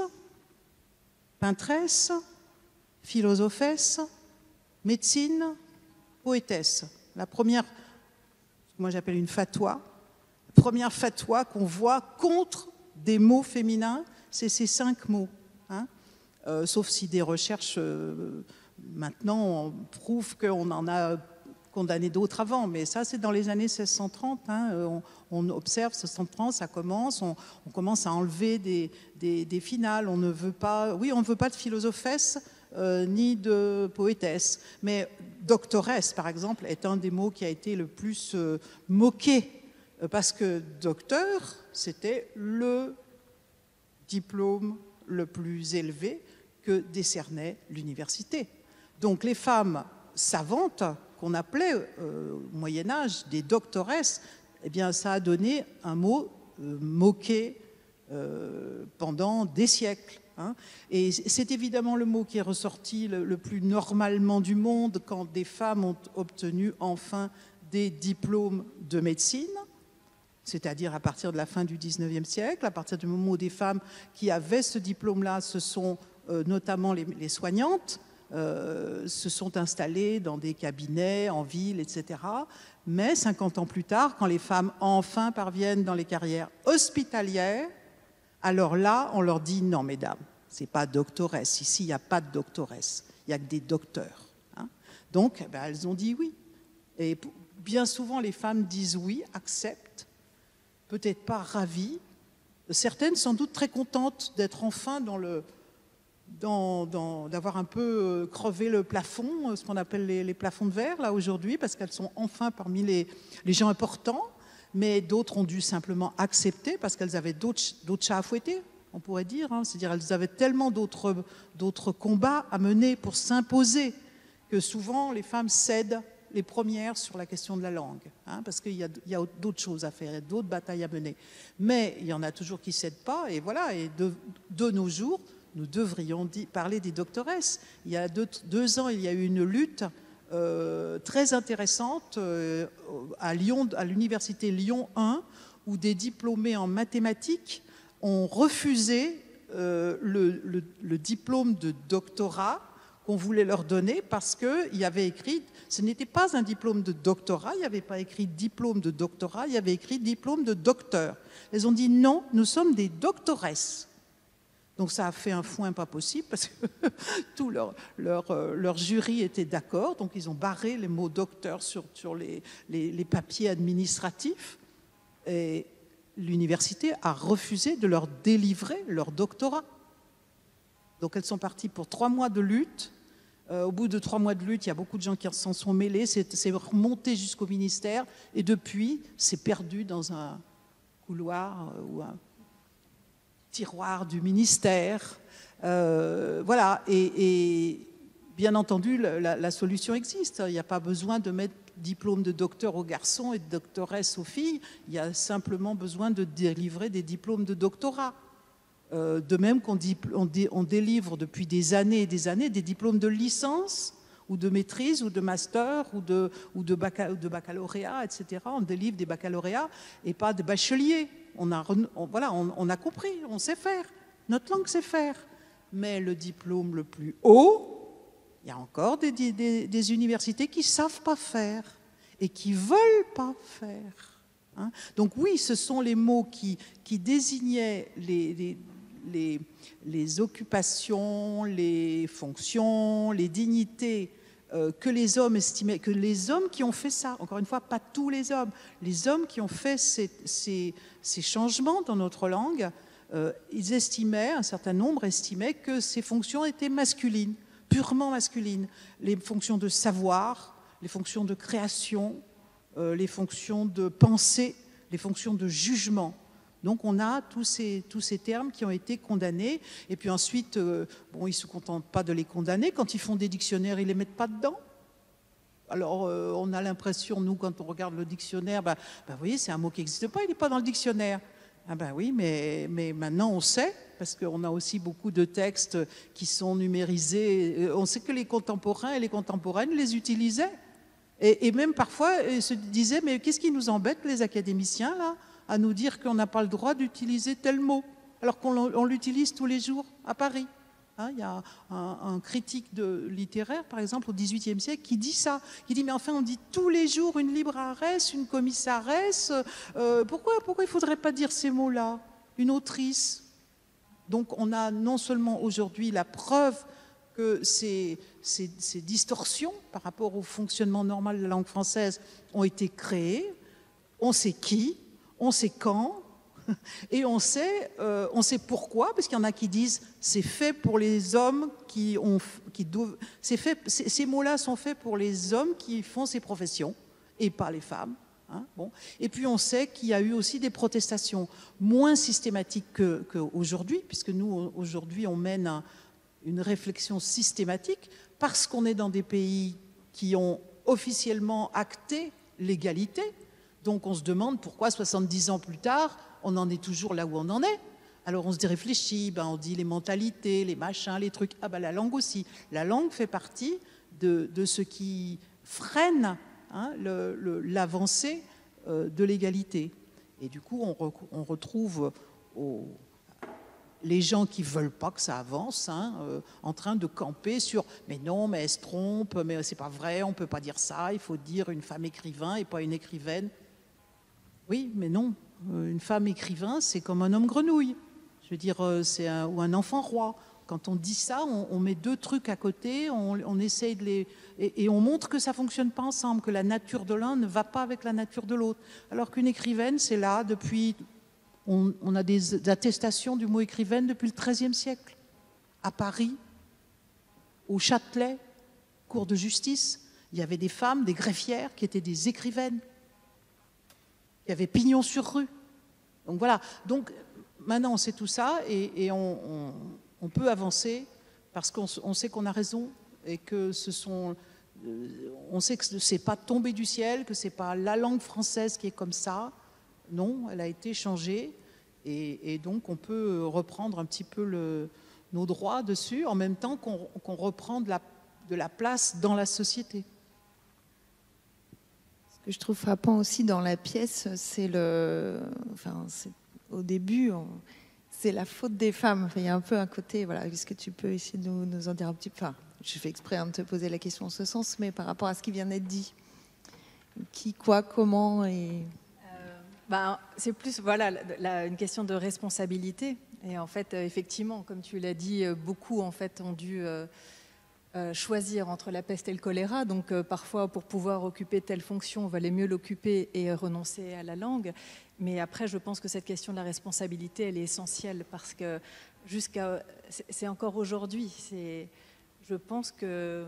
peintresse, philosophesse, médecine, poétesse. La première, moi j'appelle une fatwa, première fatwa qu'on voit contre des mots féminins, c'est ces 5 mots. Hein, sauf si des recherches maintenant prouvent qu'on en a condamné d'autres avant, mais ça c'est dans les années 1630. Hein, on observe 1630, ça commence, on commence à enlever des finales. On ne veut pas, oui, on ne veut pas de philosophesse ni de poétesse, mais doctoresse par exemple est un des mots qui a été le plus moqué. Parce que docteur, c'était le diplôme le plus élevé que décernait l'université. Donc les femmes savantes, qu'on appelait au Moyen-Âge des doctoresses, eh bien ça a donné un mot moqué pendant des siècles. Hein. Et c'est évidemment le mot qui est ressorti le plus normalement du monde quand des femmes ont obtenu enfin des diplômes de médecine, c'est-à-dire à partir de la fin du XIXe siècle, à partir du moment où des femmes qui avaient ce diplôme-là, ce sont notamment les soignantes, se sont installées dans des cabinets, en ville, etc. Mais 50 ans plus tard, quand les femmes enfin parviennent dans les carrières hospitalières, alors là, on leur dit non, mesdames, c'est pas doctoresse. Ici, il n'y a pas de doctoresse, il n'y a que des docteurs. Hein. Donc, ben, elles ont dit oui. Et bien souvent, les femmes disent oui, acceptent, peut-être pas ravies. Certaines, sans doute, très contentes d'être enfin d'avoir un peu crevé le plafond, ce qu'on appelle les plafonds de verre, là, aujourd'hui, parce qu'elles sont enfin parmi les gens importants. mais d'autres ont dû simplement accepter parce qu'elles avaient d'autres chats à fouetter, on pourrait dire. Hein. C'est-à-dire elles avaient tellement d'autres combats à mener pour s'imposer que souvent les femmes cèdent les premières sur la question de la langue, hein, parce qu'il y a d'autres choses à faire, il y a d'autres batailles à mener. Mais il y en a toujours qui ne cèdent pas, et voilà. Et de nos jours, nous devrions parler des doctoresses. Il y a 2 ans, il y a eu une lutte très intéressante à Lyon, à l'université Lyon 1, où des diplômés en mathématiques ont refusé le diplôme de doctorat qu'on voulait leur donner parce qu'il y avait écrit, ce n'était pas un diplôme de doctorat, il n'y avait pas écrit diplôme de doctorat, il y avait écrit diplôme de docteur. Elles ont dit non, nous sommes des doctoresses. Donc ça a fait un foin pas possible parce que tout leur jury était d'accord, donc ils ont barré les mots docteur sur les papiers administratifs et l'université a refusé de leur délivrer leur doctorat. Donc elles sont parties pour 3 mois de lutte. Au bout de 3 mois de lutte, il y a beaucoup de gens qui s'en sont mêlés, c'est remonté jusqu'au ministère et depuis, c'est perdu dans un couloir ou un tiroir du ministère. Voilà, et bien entendu, la solution existe. Il n'y a pas besoin de mettre diplôme de docteur aux garçons et de doctoresse aux filles. Il y a simplement besoin de délivrer des diplômes de doctorat. De même qu'on délivre depuis des années et des années des diplômes de licence ou de maîtrise ou de master ou de baccalauréat, etc. On délivre des baccalauréats et pas de bacheliers. On a compris, on sait faire. Notre langue sait faire. Mais le diplôme le plus haut, il y a encore des universités qui ne savent pas faire et qui ne veulent pas faire. Hein? Donc oui, ce sont les mots qui désignaient les occupations, les fonctions, les dignités que les hommes estimaient, que les hommes qui ont fait ça, encore une fois, pas tous les hommes qui ont fait ces changements dans notre langue, ils estimaient, un certain nombre estimaient que ces fonctions étaient masculines, purement masculines. Les fonctions de savoir, les fonctions de création, les fonctions de pensée, les fonctions de jugement. Donc on a tous ces termes qui ont été condamnés. Et puis ensuite, ils ne se contentent pas de les condamner. Quand ils font des dictionnaires, ils ne les mettent pas dedans. Alors on a l'impression, nous, quand on regarde le dictionnaire, vous voyez, c'est un mot qui n'existe pas, il n'est pas dans le dictionnaire. Ah ben oui, mais maintenant on sait, parce qu'on a aussi beaucoup de textes qui sont numérisés. On sait que les contemporains et les contemporaines les utilisaient. Et même parfois, ils se disaient, mais qu'est-ce qui nous embête, les académiciens, là, à nous dire qu'on n'a pas le droit d'utiliser tel mot, alors qu'on l'utilise tous les jours à Paris. Hein, il y a un critique littéraire, par exemple, au XVIIIe siècle, qui dit ça. Qui dit, mais enfin, on dit tous les jours une libraresse, une commissaresse. Pourquoi il ne faudrait pas dire ces mots-là? Une autrice. Donc, on a non seulement aujourd'hui la preuve que ces distorsions par rapport au fonctionnement normal de la langue française ont été créées. On sait qui, on sait quand, et on sait pourquoi, parce qu'il y en a qui disent c'est fait pour les hommes ces mots-là sont faits pour les hommes qui font ces professions et pas les femmes. Hein, bon. Et puis on sait qu'il y a eu aussi des protestations moins systématiques qu'aujourd'hui, puisque nous aujourd'hui on mène une réflexion systématique parce qu'on est dans des pays qui ont officiellement acté l'égalité. Donc on se demande pourquoi 70 ans plus tard, on en est toujours là où on en est. Alors on se réfléchit, on dit les mentalités, les machins, les trucs. Ah la langue aussi. La langue fait partie de ce qui freine l'avancée de l'égalité. Et du coup, on retrouve les gens qui ne veulent pas que ça avance, en train de camper sur « mais non, mais elle se trompe, mais c'est pas vrai, on ne peut pas dire ça, il faut dire une femme écrivain et pas une écrivaine ». Oui, mais non, une femme écrivain, c'est comme un homme grenouille. Je veux dire, ou un enfant roi. Quand on dit ça, on met 2 trucs à côté, on essaye de les... Et on montre que ça ne fonctionne pas ensemble, que la nature de l'un ne va pas avec la nature de l'autre. Alors qu'une écrivaine, c'est là depuis... On a des attestations du mot écrivaine depuis le XIIIe siècle. À Paris, au Châtelet, cour de justice, il y avait des femmes, des greffières qui étaient des écrivaines. Il y avait pignon sur rue. Donc voilà. Donc maintenant on sait tout ça et on peut avancer parce qu'on sait qu'on a raison et que on sait que c'est pas tombé du ciel, que c'est pas la langue française qui est comme ça. Non, elle a été changée et donc on peut reprendre un petit peu nos droits dessus en même temps qu'on reprend de la place dans la société. Ce que je trouve frappant aussi dans la pièce, c'est au début, c'est la faute des femmes. Enfin, il y a un peu un côté, voilà, est-ce que tu peux essayer de nous en dire un petit peu? Enfin, je fais exprès de te poser la question en ce sens, mais par rapport à ce qui vient d'être dit. Qui, quoi, comment et... c'est plus voilà, une question de responsabilité. Et en fait, effectivement, comme tu l'as dit, beaucoup en fait, ont dû choisir entre la peste et le choléra. Donc parfois, pour pouvoir occuper telle fonction, on valait mieux l'occuper et renoncer à la langue. Mais après, je pense que cette question de la responsabilité, elle est essentielle parce que c'est encore aujourd'hui. Je pense que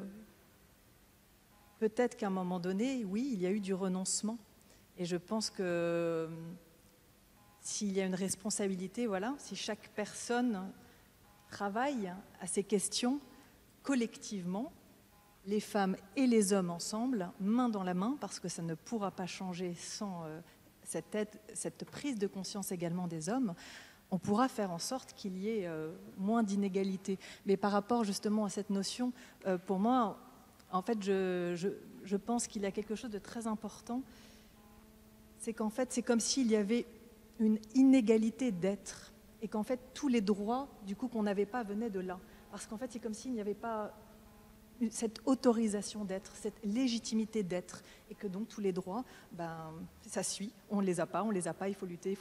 peut-être qu'à un moment donné, oui, il y a eu du renoncement. Et je pense que s'il y a une responsabilité, voilà, si chaque personne travaille à ces questions collectivement, les femmes et les hommes ensemble, main dans la main, parce que ça ne pourra pas changer sans cette prise de conscience également des hommes, on pourra faire en sorte qu'il y ait moins d'inégalités. Mais par rapport justement à cette notion, pour moi, en fait, je pense qu'il y a quelque chose de très important. C'est qu'en fait, c'est comme s'il y avait une inégalité d'être et qu'en fait, tous les droits, du coup, qu'on n'avait pas venaient de là. Parce qu'en fait, c'est comme s'il n'y avait pas cette autorisation d'être, cette légitimité d'être et que donc tous les droits, ça suit. On ne les a pas, il faut lutter,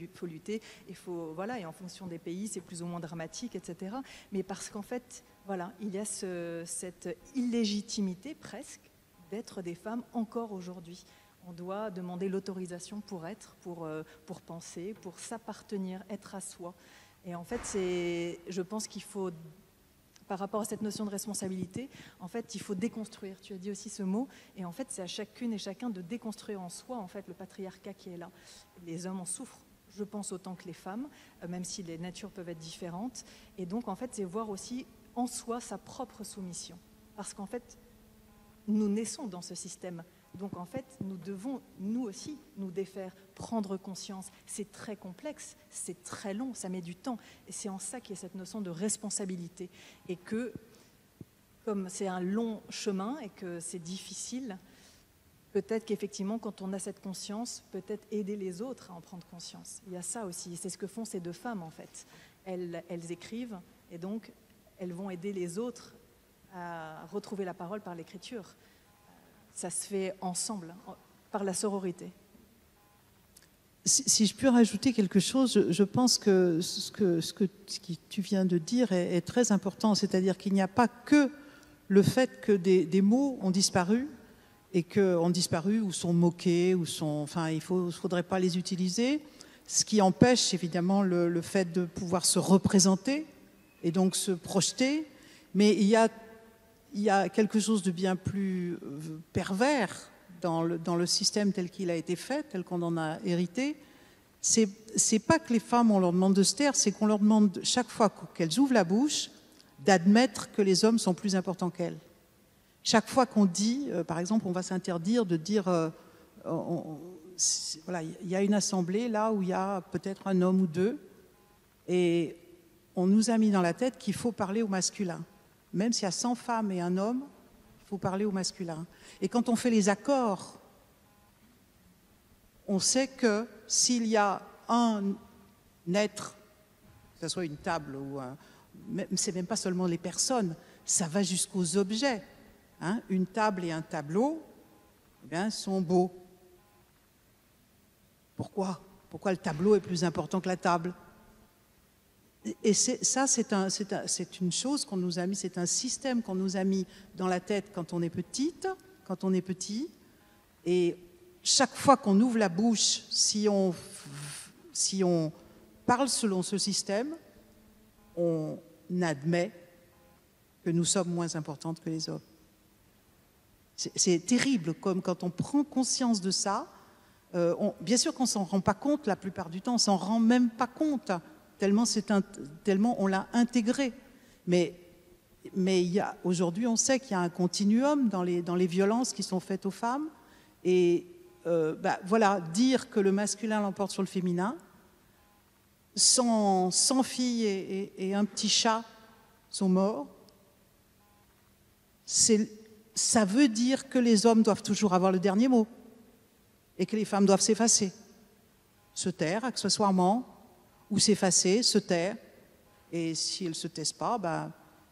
voilà, et en fonction des pays, c'est plus ou moins dramatique, etc. Mais parce qu'en fait, voilà, il y a cette illégitimité presque d'être des femmes encore aujourd'hui. On doit demander l'autorisation pour être, pour penser, pour s'appartenir, être à soi. Et en fait, je pense qu'il faut, par rapport à cette notion de responsabilité, en fait, il faut déconstruire. Tu as dit aussi ce mot. Et en fait, c'est à chacune et chacun de déconstruire en soi, en fait, le patriarcat qui est là. Les hommes en souffrent, je pense, autant que les femmes, même si les natures peuvent être différentes. Et donc, en fait, c'est voir aussi en soi sa propre soumission. Parce qu'en fait, nous naissons dans ce système. Donc en fait, nous devons, nous aussi, nous défaire, prendre conscience. C'est très complexe, c'est très long, ça met du temps. Et c'est en ça qu'il y a cette notion de responsabilité. Et que, comme c'est un long chemin et que c'est difficile, peut-être qu'effectivement, quand on a cette conscience, peut-être aider les autres à en prendre conscience. Il y a ça aussi, et c'est ce que font ces deux femmes en fait. Elles écrivent, et donc elles vont aider les autres à retrouver la parole par l'écriture. Ça se fait ensemble, par la sororité. Si je peux rajouter quelque chose, je pense que ce que tu viens de dire est très important, c'est-à-dire qu'il n'y a pas que le fait que des mots ont disparu et ont disparu ou sont moqués, enfin, il ne faudrait pas les utiliser, ce qui empêche évidemment le fait de pouvoir se représenter et donc se projeter, mais il y a quelque chose de bien plus pervers dans le système tel qu'il a été fait, tel qu'on en a hérité. C'est pas que les femmes, on leur demande de se taire, c'est qu'on leur demande chaque fois qu'elles ouvrent la bouche d'admettre que les hommes sont plus importants qu'elles. Chaque fois qu'on dit, par exemple, on va s'interdire de dire, voilà, il y a une assemblée là où il y a peut-être un homme ou deux, et on nous a mis dans la tête qu'il faut parler au masculin. Même s'il y a 100 femmes et un homme, il faut parler au masculin. Et quand on fait les accords, on sait que s'il y a un être, que ce soit une table ou c'est même pas seulement les personnes, ça va jusqu'aux objets. Hein, une table et un tableau, eh bien, sont beaux. Pourquoi le tableau est plus important que la table? Et ça, c'est une chose qu'on nous a mis, c'est un système qu'on nous a mis dans la tête quand on est petite, quand on est petit. Et chaque fois qu'on ouvre la bouche, si on parle selon ce système, on admet que nous sommes moins importantes que les hommes. C'est terrible, comme quand on prend conscience de ça, Bien sûr qu'on ne s'en rend pas compte la plupart du temps, on ne s'en rend même pas compte, tellement on l'a intégré. Mais aujourd'hui, on sait qu'il y a un continuum dans les violences qui sont faites aux femmes. Et voilà, dire que le masculin l'emporte sur le féminin, sans fille et un petit chat sont morts, ça veut dire que les hommes doivent toujours avoir le dernier mot et que les femmes doivent s'effacer, se taire accessoirement, ou s'effacer, se taire. Et si elles ne se taisent pas,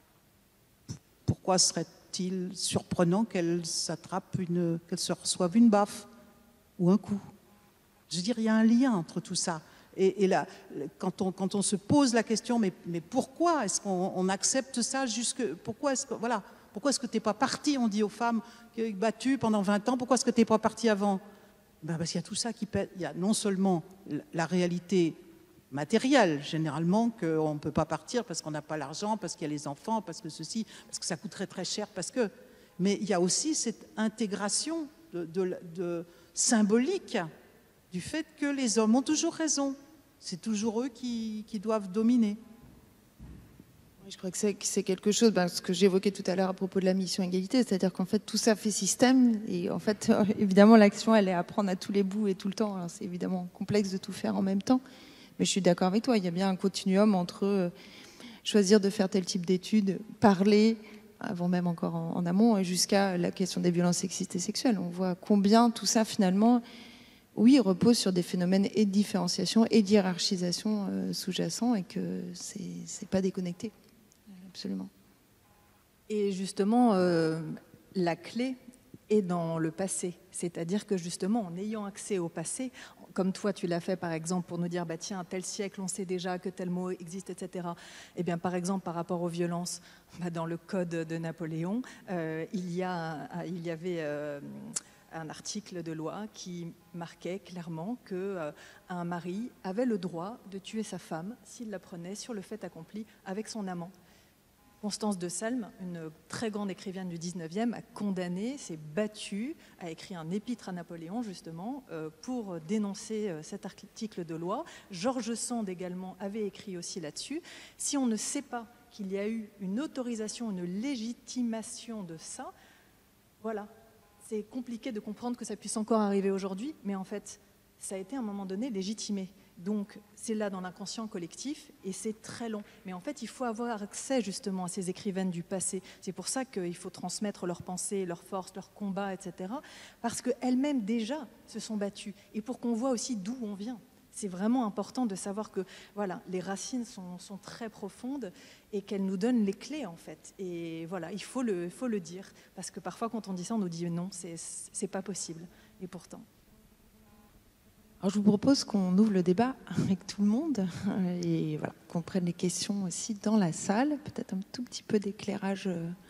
pourquoi serait-il surprenant qu'elles qu'elles se reçoivent une baffe ou un coup? Je veux dire, il y a un lien entre tout ça. Et là, quand on se pose la question, mais pourquoi est-ce qu'on accepte ça pourquoi est-ce que tu n'es pas parti, on dit aux femmes battues pendant 20 ans, pourquoi est-ce que tu n'es pas parti avant? Parce qu'il y a tout ça qui pèse. Il y a non seulement la réalité matérielle, généralement, qu'on ne peut pas partir parce qu'on n'a pas l'argent, parce qu'il y a les enfants, parce que ceci, parce que ça coûterait très cher, mais il y a aussi cette intégration de symbolique du fait que les hommes ont toujours raison. C'est toujours eux qui doivent dominer. Je crois que c'est quelque chose, ce que j'évoquais tout à l'heure à propos de la mission égalité, c'est-à-dire qu'en fait tout ça fait système et en fait évidemment l'action elle est à prendre à tous les bouts et tout le temps. Alors c'est évidemment complexe de tout faire en même temps, mais je suis d'accord avec toi, il y a bien un continuum entre choisir de faire tel type d'études, parler, avant même encore en amont, jusqu'à la question des violences sexistes et sexuelles. On voit combien tout ça finalement, oui, repose sur des phénomènes et de différenciation et d'hiérarchisation sous-jacents et que c'est pas déconnecté. Absolument. Et justement, la clé est dans le passé. C'est-à-dire que justement, en ayant accès au passé, comme toi tu l'as fait par exemple pour nous dire, tiens, tel siècle, on sait déjà que tel mot existe, etc. Eh bien, par exemple, par rapport aux violences, dans le code de Napoléon, il y avait un article de loi qui marquait clairement qu'un mari avait le droit de tuer sa femme s'il la prenait sur le fait accompli avec son amant. Constance de Salm, une très grande écrivaine du 19e, a condamné, s'est battue, a écrit un épître à Napoléon, justement, pour dénoncer cet article de loi. George Sand également avait écrit aussi là-dessus. Si on ne sait pas qu'il y a eu une autorisation, une légitimation de ça, voilà, c'est compliqué de comprendre que ça puisse encore arriver aujourd'hui, mais en fait, ça a été à un moment donné légitimé. Donc, c'est là dans l'inconscient collectif et c'est très long. Mais en fait, il faut avoir accès justement à ces écrivaines du passé. C'est pour ça qu'il faut transmettre leurs pensées, leurs forces, leurs combats, etc. Parce qu'elles-mêmes déjà se sont battues. Et pour qu'on voit aussi d'où on vient. C'est vraiment important de savoir que voilà, les racines sont très profondes et qu'elles nous donnent les clés en fait. Et voilà, il faut le dire. Parce que parfois quand on dit ça, on nous dit non, c'est pas possible. Et pourtant... Alors, je vous propose qu'on ouvre le débat avec tout le monde et voilà, qu'on prenne les questions aussi dans la salle. Peut-être un tout petit peu d'éclairage,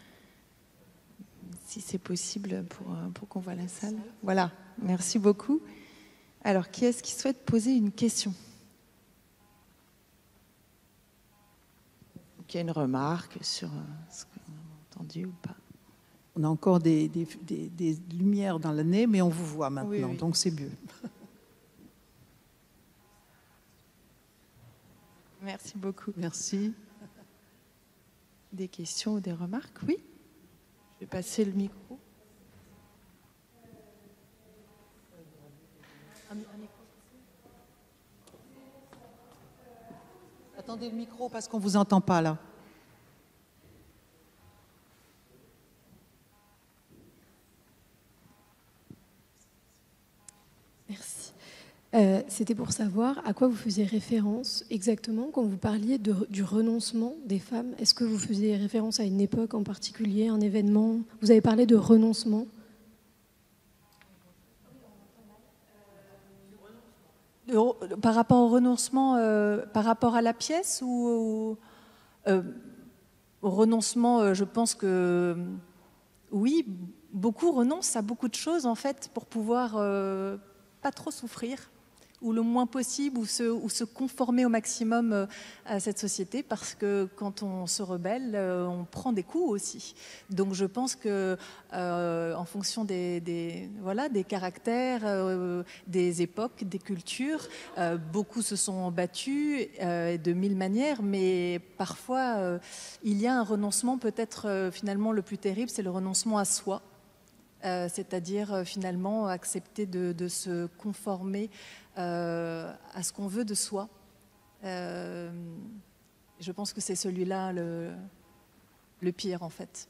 si c'est possible, pour qu'on voit la salle. Voilà, merci beaucoup. Alors, qui est-ce qui souhaite poser une question? Il y a une remarque sur ce qu'on a entendu ou pas? On a encore des lumières dans le nez, mais on vous voit maintenant, oui. Donc c'est mieux. Merci beaucoup. Merci. Des questions ou des remarques? Oui. Je vais passer le micro. Attendez le micro parce qu'on ne vous entend pas là. Merci. C'était pour savoir à quoi vous faisiez référence exactement quand vous parliez du renoncement des femmes. Est-ce que vous faisiez référence à une époque en particulier, un événement? Vous avez parlé de renoncement. Par rapport au renoncement, par rapport à la pièce ou au renoncement, je pense que oui, beaucoup renoncent à beaucoup de choses en fait pour pouvoir pas trop souffrir. ou le moins possible, ou se conformer au maximum à cette société, parce que quand on se rebelle, on prend des coups aussi. Donc je pense que en fonction des caractères, des époques, des cultures, beaucoup se sont battus de mille manières, mais parfois il y a un renoncement, peut-être finalement le plus terrible, c'est le renoncement à soi. C'est-à-dire finalement accepter de se conformer à ce qu'on veut de soi. Je pense que c'est celui-là le pire en fait.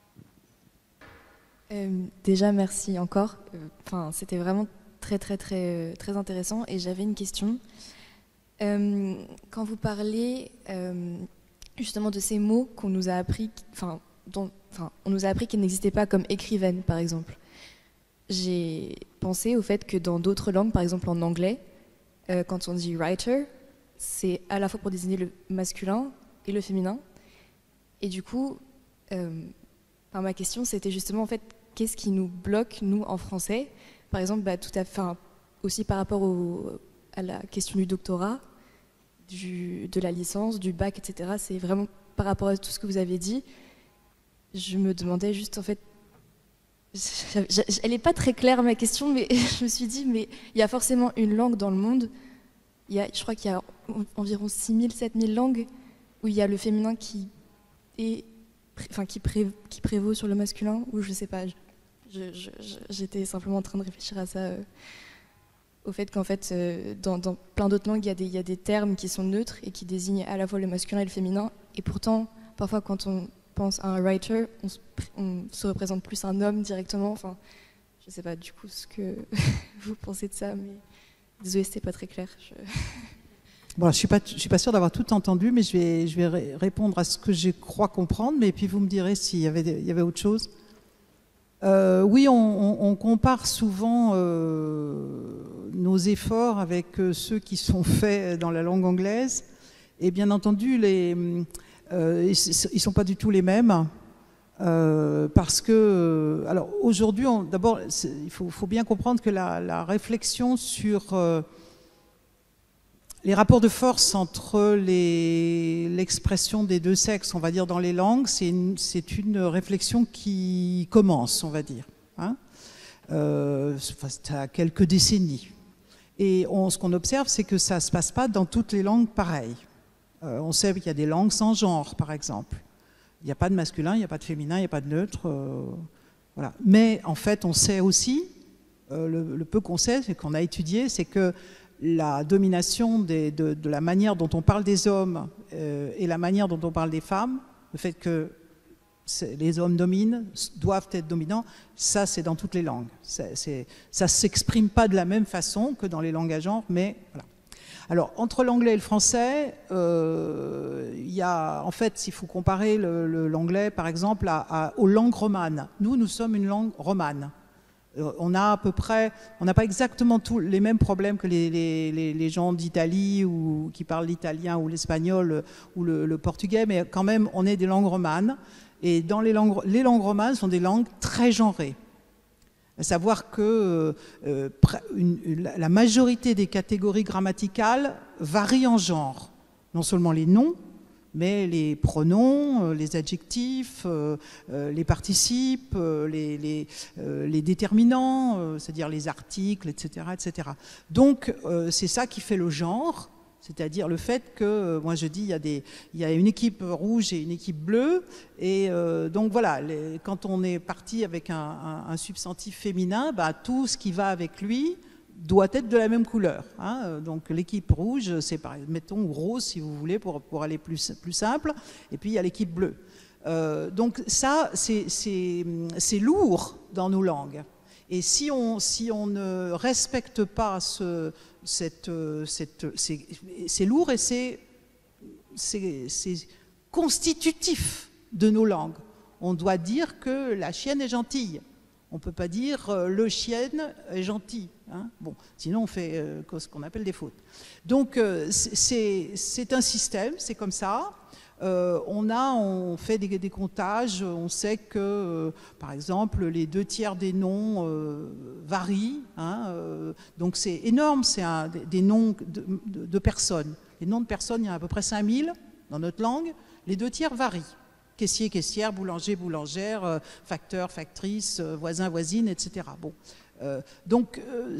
Déjà merci encore. C'était vraiment très intéressant, et j'avais une question. Quand vous parlez justement de ces mots qu'on nous a appris, on nous a appris qu'ils n'existaient pas, comme écrivaine, par exemple. J'ai pensé au fait que dans d'autres langues, par exemple en anglais, quand on dit writer, c'est à la fois pour désigner le masculin et le féminin. Et du coup, ma question, c'était justement, en fait, qu'est-ce qui nous bloque, nous, en français? Par exemple, aussi par rapport à la question du doctorat, de la licence, du bac, etc. C'est vraiment par rapport à tout ce que vous avez dit. Je me demandais juste, en fait, elle n'est pas très claire ma question, mais je me suis dit, mais il y a forcément une langue dans le monde, je crois qu'il y a environ 6000, 7000 langues où il y a le féminin qui prévaut sur le masculin, ou je ne sais pas, j'étais simplement en train de réfléchir à ça, au fait qu'en fait, dans plein d'autres langues, il y a des termes qui sont neutres et qui désignent à la fois le masculin et le féminin, et pourtant, parfois quand on pense à un writer, on se représente plus un homme directement. Enfin, je ne sais pas du coup ce que vous pensez de ça, mais désolée, c'était pas très clair. Bon, je suis pas sûre d'avoir tout entendu, mais je vais répondre à ce que je crois comprendre, mais puis vous me direz s'il y avait autre chose. Oui, on compare souvent nos efforts avec ceux qui sont faits dans la langue anglaise, et bien entendu, ils ne sont pas du tout les mêmes, parce que, alors aujourd'hui, d'abord, il faut bien comprendre que la réflexion sur les rapports de force entre l'expression des deux sexes, on va dire, dans les langues, c'est une réflexion qui commence, on va dire. Hein, à quelques décennies. Et ce qu'on observe, c'est que ça ne se passe pas dans toutes les langues pareilles. On sait qu'il y a des langues sans genre, par exemple. Il n'y a pas de masculin, il n'y a pas de féminin, il n'y a pas de neutre. Voilà. Mais en fait, on sait aussi, le peu qu'on sait, c'est qu'on a étudié, c'est que la domination de la manière dont on parle des hommes et la manière dont on parle des femmes, le fait que les hommes dominent, doivent être dominants, ça c'est dans toutes les langues. Ça ne s'exprime pas de la même façon que dans les langues à genre, mais voilà. Alors, entre l'anglais et le français, il y a, en fait, s'il faut comparer l'anglais, par exemple, aux langues romanes. Nous sommes une langue romane. On a à peu près, on n'a pas exactement tous les mêmes problèmes que les gens d'Italie ou qui parlent l'italien ou l'espagnol ou le portugais, mais quand même, on est des langues romanes. Et dans les langues romanes sont des langues très genrées. À savoir que la majorité des catégories grammaticales varient en genre. Non seulement les noms, mais les pronoms, les adjectifs, les participes, les déterminants, c'est-à-dire les articles, etc., etc. Donc, c'est ça qui fait le genre, c'est-à-dire le fait que, moi je dis, il y a une équipe rouge et une équipe bleue, et donc voilà, quand on est parti avec un substantif féminin, bah, tout ce qui va avec lui doit être de la même couleur. Hein. Donc l'équipe rouge, c'est pareil, mettons, ou rose si vous voulez, pour aller plus simple, et puis il y a l'équipe bleue. Donc ça, c'est lourd dans nos langues. Et si on ne respecte pas c'est lourd et c'est constitutif de nos langues. On doit dire que la chienne est gentille. On ne peut pas dire le chien est gentil. Hein. Bon, sinon on fait ce qu'on appelle des fautes. Donc c'est un système, c'est comme ça. on fait des comptages, on sait que, par exemple, les 2/3 des noms varient, hein, donc c'est énorme, c'est des noms de personnes. Les noms de personnes, il y en a à peu près 5000 dans notre langue, les 2/3 varient. Caissier, caissière, boulanger, boulangère, facteur, factrice, voisin, voisine, etc. Bon. Donc,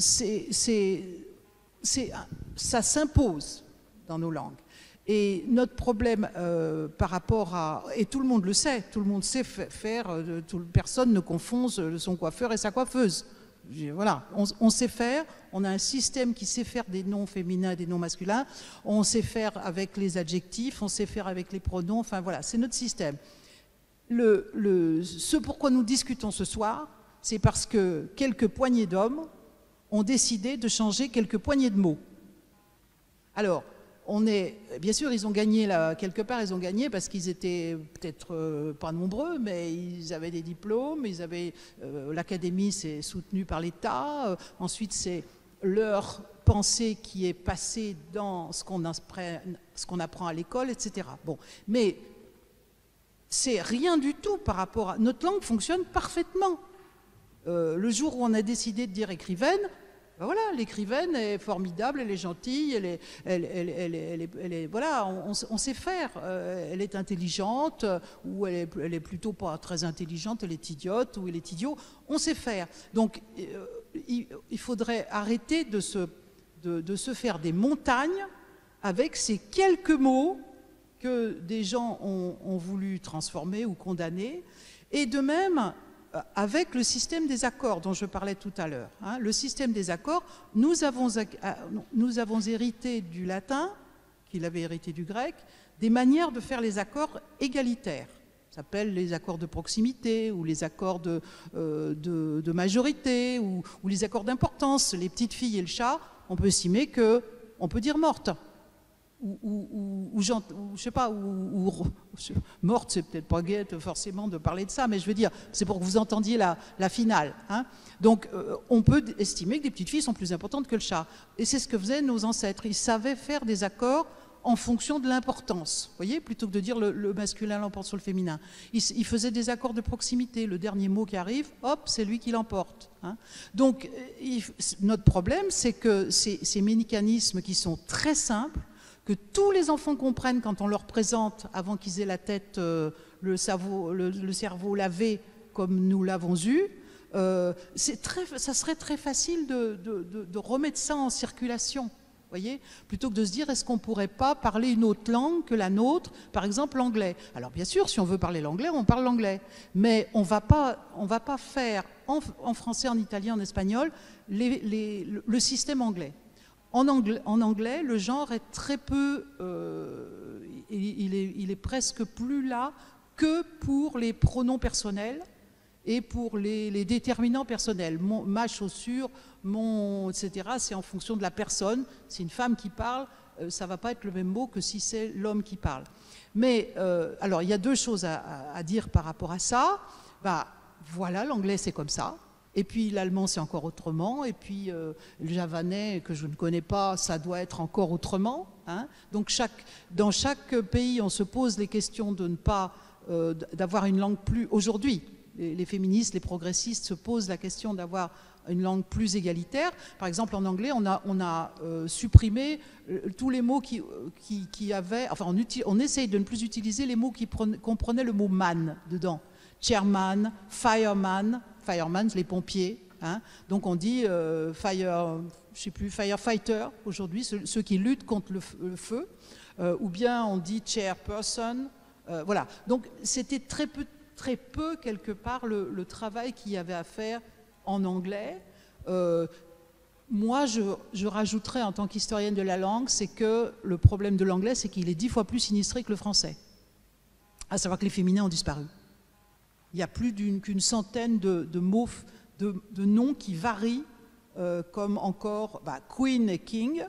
ça s'impose dans nos langues. Et notre problème par rapport à... Et tout le monde le sait, tout le monde sait faire, personne ne confond son coiffeur et sa coiffeuse. Voilà, on sait faire, on a un système qui sait faire des noms féminins et des noms masculins, on sait faire avec les adjectifs, on sait faire avec les pronoms, enfin voilà, c'est notre système. Ce pourquoi nous discutons ce soir, c'est parce que quelques poignées d'hommes ont décidé de changer quelques poignées de mots. Alors, bien sûr, ils ont gagné là, quelque part, ils ont gagné parce qu'ils étaient peut-être pas nombreux, mais ils avaient des diplômes, l'académie c'est soutenu par l'État, ensuite c'est leur pensée qui est passée dans ce qu'on apprend à l'école, etc. Bon, mais c'est rien du tout par rapport à... Notre langue fonctionne parfaitement. Le jour où on a décidé de dire écrivaine, ben voilà, l'écrivaine est formidable, elle est gentille, elle est voilà, on sait faire. Elle est intelligente, ou elle est plutôt pas très intelligente, elle est idiote, ou elle est idiot. On sait faire. Donc, il faudrait arrêter de se faire des montagnes avec ces quelques mots que des gens ont voulu transformer ou condamner. Et de même... avec le système des accords dont je parlais tout à l'heure. Hein, le système des accords, nous avons hérité du latin, qu'il avait hérité du grec, des manières de faire les accords égalitaires. Ça s'appelle les accords de proximité, ou les accords de majorité, ou les accords d'importance. Les petites filles et le chat, on peut estimer qu'on peut dire morte. Je sais pas, morte, c'est peut-être pas gai forcément de parler de ça, mais je veux dire, c'est pour que vous entendiez la finale. Hein. Donc, on peut estimer que des petites filles sont plus importantes que le chat. Et c'est ce que faisaient nos ancêtres. Ils savaient faire des accords en fonction de l'importance, vous voyez, plutôt que de dire le masculin l'emporte sur le féminin. Ils faisaient des accords de proximité. Le dernier mot qui arrive, hop, c'est lui qui l'emporte. Hein. Donc, notre problème, c'est que ces mécanismes qui sont très simples, que tous les enfants comprennent quand on leur présente, avant qu'ils aient la tête, le cerveau lavé comme nous l'avons eu, ça serait très facile de remettre ça en circulation, voyez, plutôt que de se dire est-ce qu'on ne pourrait pas parler une autre langue que la nôtre, par exemple l'anglais. Alors bien sûr, si on veut parler l'anglais, on parle l'anglais, mais on va pas faire en français, en italien, en espagnol, le système anglais. En anglais, le genre est très peu, il est presque plus là que pour les pronoms personnels et pour les déterminants personnels. Ma chaussure, etc., c'est en fonction de la personne. C'est une femme qui parle, ça ne va pas être le même mot que si c'est l'homme qui parle. Mais, alors, il y a deux choses à dire par rapport à ça. Bah, voilà, l'anglais, c'est comme ça. Et puis l'allemand, c'est encore autrement. Et puis le javanais, que je ne connais pas, ça doit être encore autrement. Hein. Donc dans chaque pays, on se pose les questions de ne pas d'avoir une langue plus... Aujourd'hui, les féministes, les progressistes se posent la question d'avoir une langue plus égalitaire. Par exemple, en anglais, on a supprimé tous les mots qui avaient... Enfin, on essaye de ne plus utiliser les mots qui comprenaient le mot « man » dedans. Chairman, fireman, les pompiers. Hein. Donc on dit firefighter aujourd'hui, ceux qui luttent contre le feu. Ou bien on dit chairperson. Voilà. Donc c'était très peu quelque part le travail qu'il y avait à faire en anglais. Moi, je rajouterais en tant qu'historienne de la langue, c'est que le problème de l'anglais, c'est qu'il est 10 fois plus sinistré que le français. À savoir que les féminins ont disparu. Il y a plus qu'une centaine de mots, de noms qui varient, comme encore Queen et King,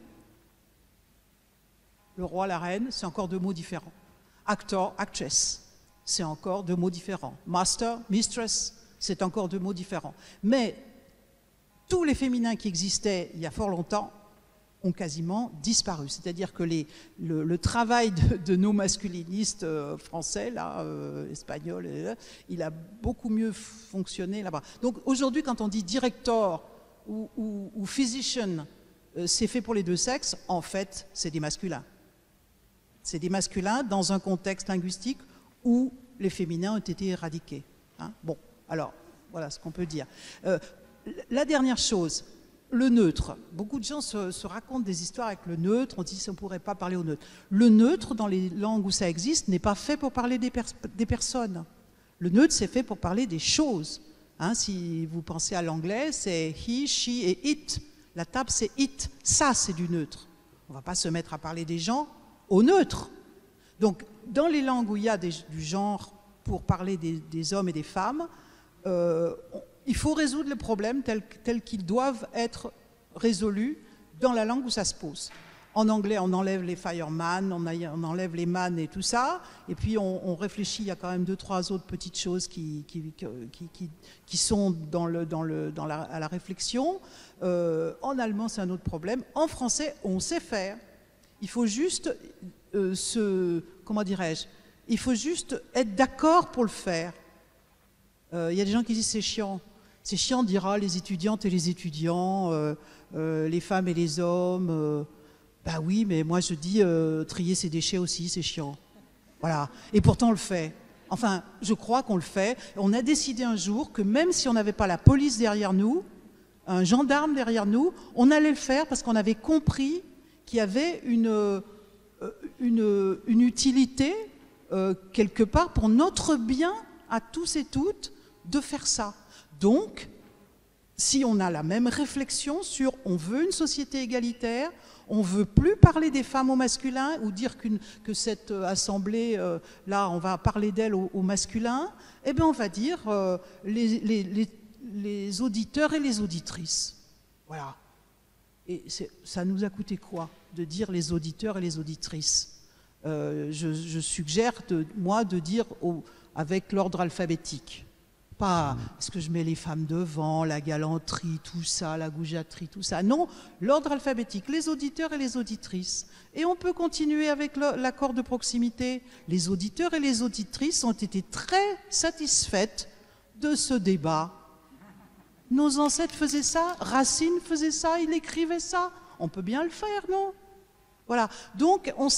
le roi, la reine, c'est encore 2 mots différents. Actor, actress, c'est encore 2 mots différents. Master, mistress, c'est encore 2 mots différents. Mais tous les féminins qui existaient il y a fort longtemps ont quasiment disparu. C'est-à-dire que le travail de nos masculinistes français, là, espagnols, il a beaucoup mieux fonctionné là-bas. Donc aujourd'hui, quand on dit director ou physician, c'est fait pour les deux sexes, en fait, c'est des masculins. C'est des masculins dans un contexte linguistique où les féminins ont été éradiqués. Hein. Bon, alors, voilà ce qu'on peut dire. La dernière chose, le neutre. Beaucoup de gens se racontent des histoires avec le neutre, on dit qu'on ne pourrait pas parler au neutre. Le neutre, dans les langues où ça existe, n'est pas fait pour parler des personnes. Le neutre, c'est fait pour parler des choses. Hein, si vous pensez à l'anglais, c'est he, she et it. La table, c'est it. Ça, c'est du neutre. On ne va pas se mettre à parler des gens au neutre. Donc, dans les langues où il y a du genre pour parler des hommes et des femmes, il faut résoudre les problèmes tels qu'ils doivent être résolus dans la langue où ça se pose. En anglais, on enlève les fireman, on enlève les man et tout ça, et puis on réfléchit, il y a quand même 2-3 autres petites choses qui sont à la réflexion. En allemand, c'est un autre problème. En français, on sait faire. Il faut juste comment dirais-je, il faut juste être d'accord pour le faire. Il y a des gens qui disent c'est chiant. C'est chiant, dira les étudiantes et les étudiants, les femmes et les hommes. Ben oui, mais moi je dis trier ses déchets aussi, c'est chiant. Voilà. Et pourtant on le fait. Enfin, je crois qu'on le fait. On a décidé un jour que même si on n'avait pas la police derrière nous, un gendarme derrière nous, on allait le faire parce qu'on avait compris qu'il y avait une utilité quelque part pour notre bien à tous et toutes de faire ça. Donc, si on a la même réflexion sur on veut une société égalitaire, on ne veut plus parler des femmes au masculin ou dire que cette assemblée, là, on va parler d'elle au masculin, eh bien, on va dire les auditeurs et les auditrices. Voilà. Et ça nous a coûté quoi de dire les auditeurs et les auditrices? Je suggère, moi, de dire avec l'ordre alphabétique. Pas est-ce que je mets les femmes devant, la galanterie, tout ça, la goujaterie, tout ça. Non, l'ordre alphabétique, les auditeurs et les auditrices. Et on peut continuer avec l'accord de proximité. Les auditeurs et les auditrices ont été très satisfaites de ce débat. Nos ancêtres faisaient ça, Racine faisait ça, il écrivait ça. On peut bien le faire, non? Voilà. Donc, on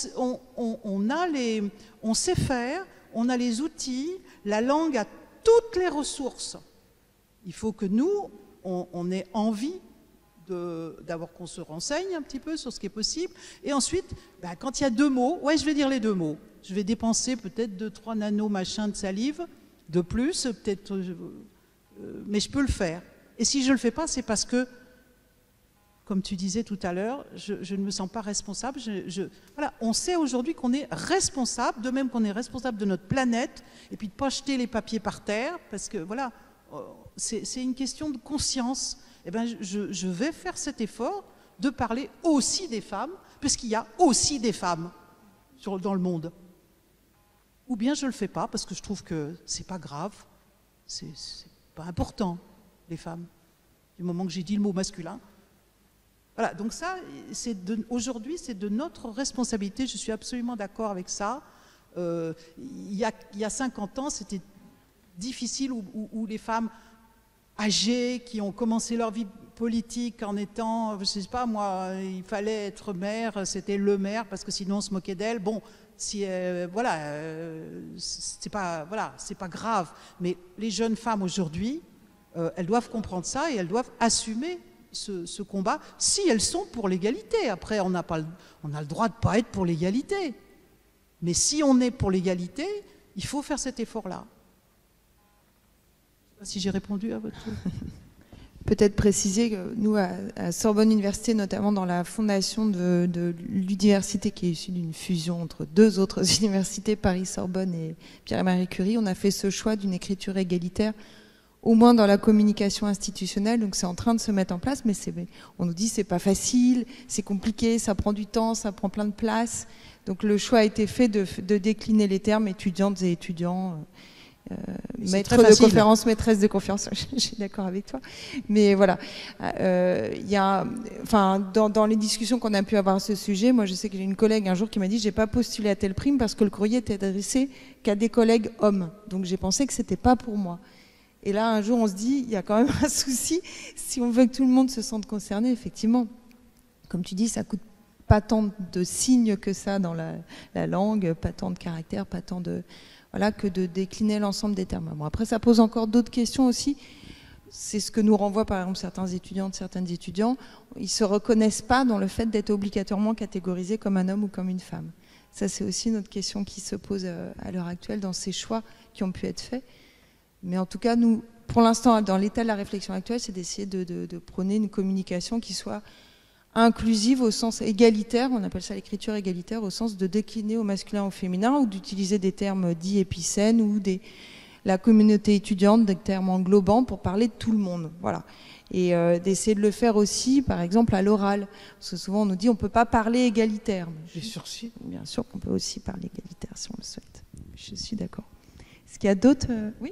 sait faire, on a les outils, la langue a toutes les ressources. Il faut que nous, on ait envie d'avoir qu'on se renseigne un petit peu sur ce qui est possible. Et ensuite, quand il y a 2 mots, ouais, je vais dire les 2 mots. Je vais dépenser peut-être 2-3 nanomachins de salive de plus, peut-être, mais je peux le faire. Et si je ne le fais pas, c'est parce que, comme tu disais tout à l'heure, je ne me sens pas responsable. Voilà, on sait aujourd'hui qu'on est responsable, de même qu'on est responsable de notre planète, et puis de ne pas jeter les papiers par terre, parce que voilà, c'est une question de conscience. Eh bien, je vais faire cet effort de parler aussi des femmes, puisqu'il y a aussi des femmes dans le monde. Ou bien je ne le fais pas, parce que je trouve que ce n'est pas grave, c'est pas important, les femmes. Du moment que j'ai dit le mot masculin. Voilà, donc ça, aujourd'hui, c'est de notre responsabilité, je suis absolument d'accord avec ça. Il y a 50 ans, c'était difficile où les femmes âgées qui ont commencé leur vie politique en étant, je ne sais pas moi, il fallait être maire, c'était le maire parce que sinon on se moquait d'elle. Bon, voilà, c'est pas grave. Mais les jeunes femmes aujourd'hui, elles doivent comprendre ça et elles doivent assumer ce combat, si elles sont pour l'égalité. Après, on a le droit de ne pas être pour l'égalité. Mais si on est pour l'égalité, il faut faire cet effort-là. Je ne sais pas si j'ai répondu à votre... Peut-être préciser que nous, à Sorbonne Université, notamment dans la fondation de l'université qui est issue d'une fusion entre 2 autres universités, Paris-Sorbonne et Pierre-Marie Curie, on a fait ce choix d'une écriture égalitaire au moins dans la communication institutionnelle, donc c'est en train de se mettre en place, mais on nous dit c'est pas facile, c'est compliqué, ça prend du temps, ça prend plein de place. Donc le choix a été fait de décliner les termes étudiantes et étudiants maître de conférence, maîtresse de conférence, je suis d'accord avec toi. Mais voilà, dans les discussions qu'on a pu avoir à ce sujet, moi je sais que j'ai une collègue un jour qui m'a dit j'ai pas postulé à telle prime parce que le courrier était adressé qu'à des collègues hommes. Donc j'ai pensé que c'était pas pour moi. Et là un jour on se dit il y a quand même un souci si on veut que tout le monde se sente concerné, effectivement. Comme tu dis, ça coûte pas tant de signes que ça dans la langue, pas tant de caractères, pas tant de... Voilà, que de décliner l'ensemble des termes. Bon, après, ça pose encore d'autres questions aussi. C'est ce que nous renvoient, par exemple, certains étudiantes, certains étudiants. Ils ne se reconnaissent pas dans le fait d'être obligatoirement catégorisés comme un homme ou comme une femme. Ça, c'est aussi une autre question qui se pose à l'heure actuelle dans ces choix qui ont pu être faits. Mais en tout cas, nous, pour l'instant, dans l'état de la réflexion actuelle, c'est d'essayer de prôner une communication qui soit inclusive au sens égalitaire, on appelle ça l'écriture égalitaire, au sens de décliner au masculin ou au féminin, ou d'utiliser des termes dits épicènes, ou la communauté étudiante, des termes englobants pour parler de tout le monde. Voilà. Et d'essayer de le faire aussi, par exemple, à l'oral. Parce que souvent on nous dit on ne peut pas parler égalitaire. Bien sûr qu'on peut aussi parler égalitaire si on le souhaite. Je suis d'accord. Est-ce qu'il y a d'autres Oui.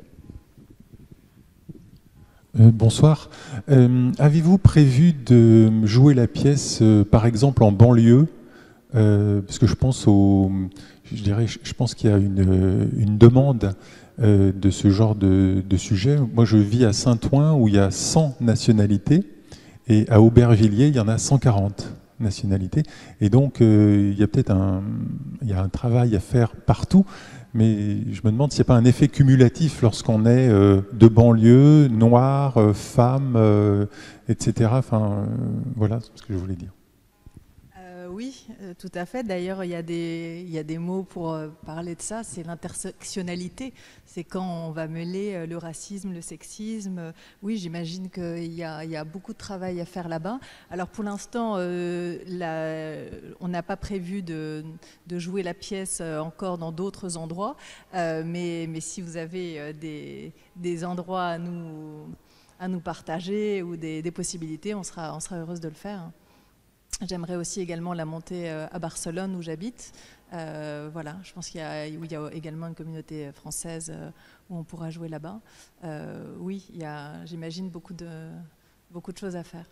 Bonsoir. Avez-vous prévu de jouer la pièce, par exemple, en banlieue parce que je pense qu'il y a une demande de ce genre de sujet. Moi, je vis à Saint-Ouen où il y a 100 nationalités et à Aubervilliers, il y en a 140 nationalités. Et donc, il y a peut-être un travail à faire partout. Mais je me demande s'il n'y a pas un effet cumulatif lorsqu'on est de banlieue, noir, femme, etc. Enfin, voilà ce que je voulais dire. Oui, tout à fait. D'ailleurs, il y a des mots pour parler de ça. C'est l'intersectionnalité. C'est quand on va mêler le racisme, le sexisme. Oui, j'imagine qu'il y a beaucoup de travail à faire là-bas. Alors, pour l'instant, on n'a pas prévu de jouer la pièce encore dans d'autres endroits. Mais si vous avez des endroits à nous partager ou des possibilités, on sera heureuse de le faire. J'aimerais aussi également la monter à Barcelone où j'habite. Voilà, je pense qu'il y a également une communauté française où on pourra jouer là-bas. Oui, il y a, j'imagine, beaucoup de choses à faire.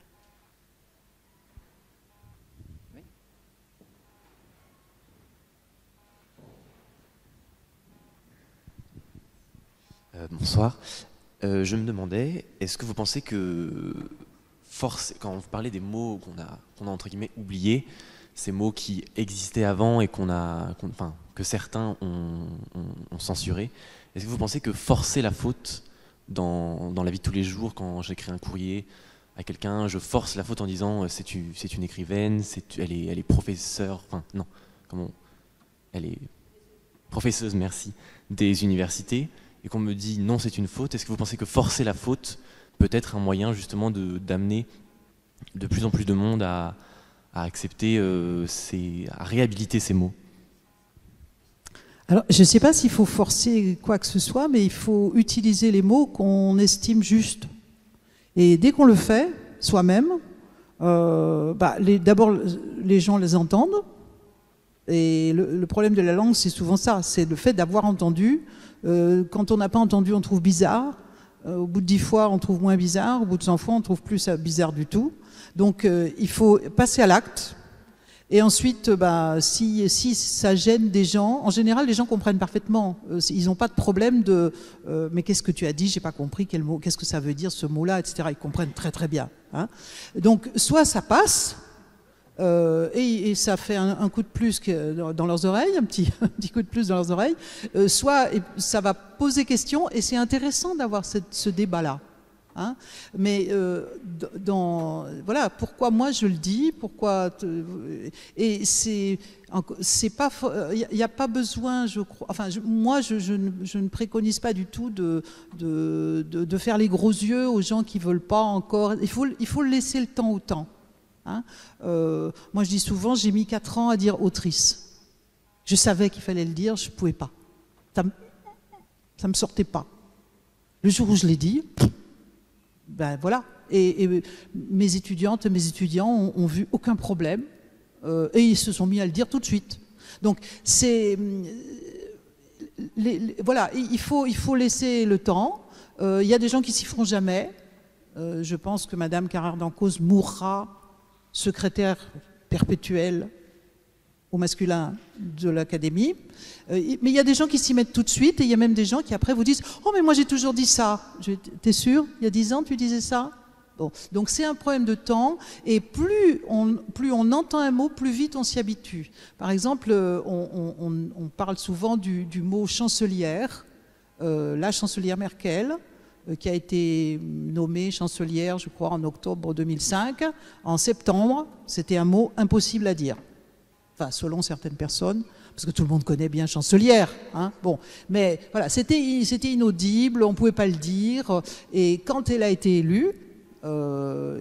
Oui. Bonsoir. Je me demandais, est-ce que vous pensez que quand vous parlez des mots qu'on a entre guillemets oubliés, ces mots qui existaient avant et que certains ont censurés, est-ce que vous pensez que forcer la faute dans la vie de tous les jours, quand j'écris un courrier à quelqu'un, je force la faute en disant c'est une écrivaine, elle est professeure, elle est professeuse, merci, des universités, et qu'on me dit non, c'est une faute, est-ce que vous pensez que forcer la faute peut être un moyen justement d'amener de plus en plus de monde à accepter, à réhabiliter ces mots? Alors, je ne sais pas s'il faut forcer quoi que ce soit, mais il faut utiliser les mots qu'on estime justes. Et dès qu'on le fait, soi-même, d'abord, les gens les entendent. Et le problème de la langue, c'est souvent ça, c'est le fait d'avoir entendu. Quand on n'a pas entendu, on trouve bizarre. Au bout de 10 fois, on trouve moins bizarre. Au bout de 100 fois, on trouve plus ça bizarre du tout. Donc, il faut passer à l'acte. Et ensuite, si ça gêne des gens, en général, les gens comprennent parfaitement. Ils n'ont pas de problème de mais qu'est-ce que tu as dit, j'ai pas compris quel mot, qu'est-ce que ça veut dire ce mot-là, etc. Ils comprennent très très bien. Hein. Donc, soit ça passe. Et ça fait un coup de plus dans leurs oreilles, un petit coup de plus dans leurs oreilles, soit ça va poser question, et c'est intéressant d'avoir ce débat-là. Hein. Mais voilà, pourquoi moi je le dis, et c'est pas, il n'y a pas besoin, je crois, enfin moi je ne préconise pas du tout de faire les gros yeux aux gens qui veulent pas encore. Il faut laisser le temps au temps. Hein, moi je dis souvent, j'ai mis 4 ans à dire autrice. Je savais qu'il fallait le dire, je ne pouvais pas. Ça me sortait pas. Le jour où je l'ai dit, voilà. Et mes étudiantes et mes étudiants ont vu aucun problème et ils se sont mis à le dire tout de suite. Donc voilà, il faut laisser le temps. Il y a des gens qui s'y feront jamais. Je pense que Madame Carrère-Dancause mourra secrétaire perpétuelle au masculin de l'Académie. Mais il y a des gens qui s'y mettent tout de suite, et il y a même des gens qui après vous disent « Oh, mais moi j'ai toujours dit ça !» T'es sûr? Il y a 10 ans, tu disais ça? Bon. Donc c'est un problème de temps, et plus on entend un mot, plus vite on s'y habitue. Par exemple, on parle souvent du mot chancelière, la chancelière Merkel, qui a été nommée chancelière, je crois, en octobre 2005. En septembre, c'était un mot impossible à dire. Enfin, selon certaines personnes, parce que tout le monde connaît bien chancelière. Hein, bon, mais voilà, c'était inaudible, on ne pouvait pas le dire. Et quand elle a été élue, on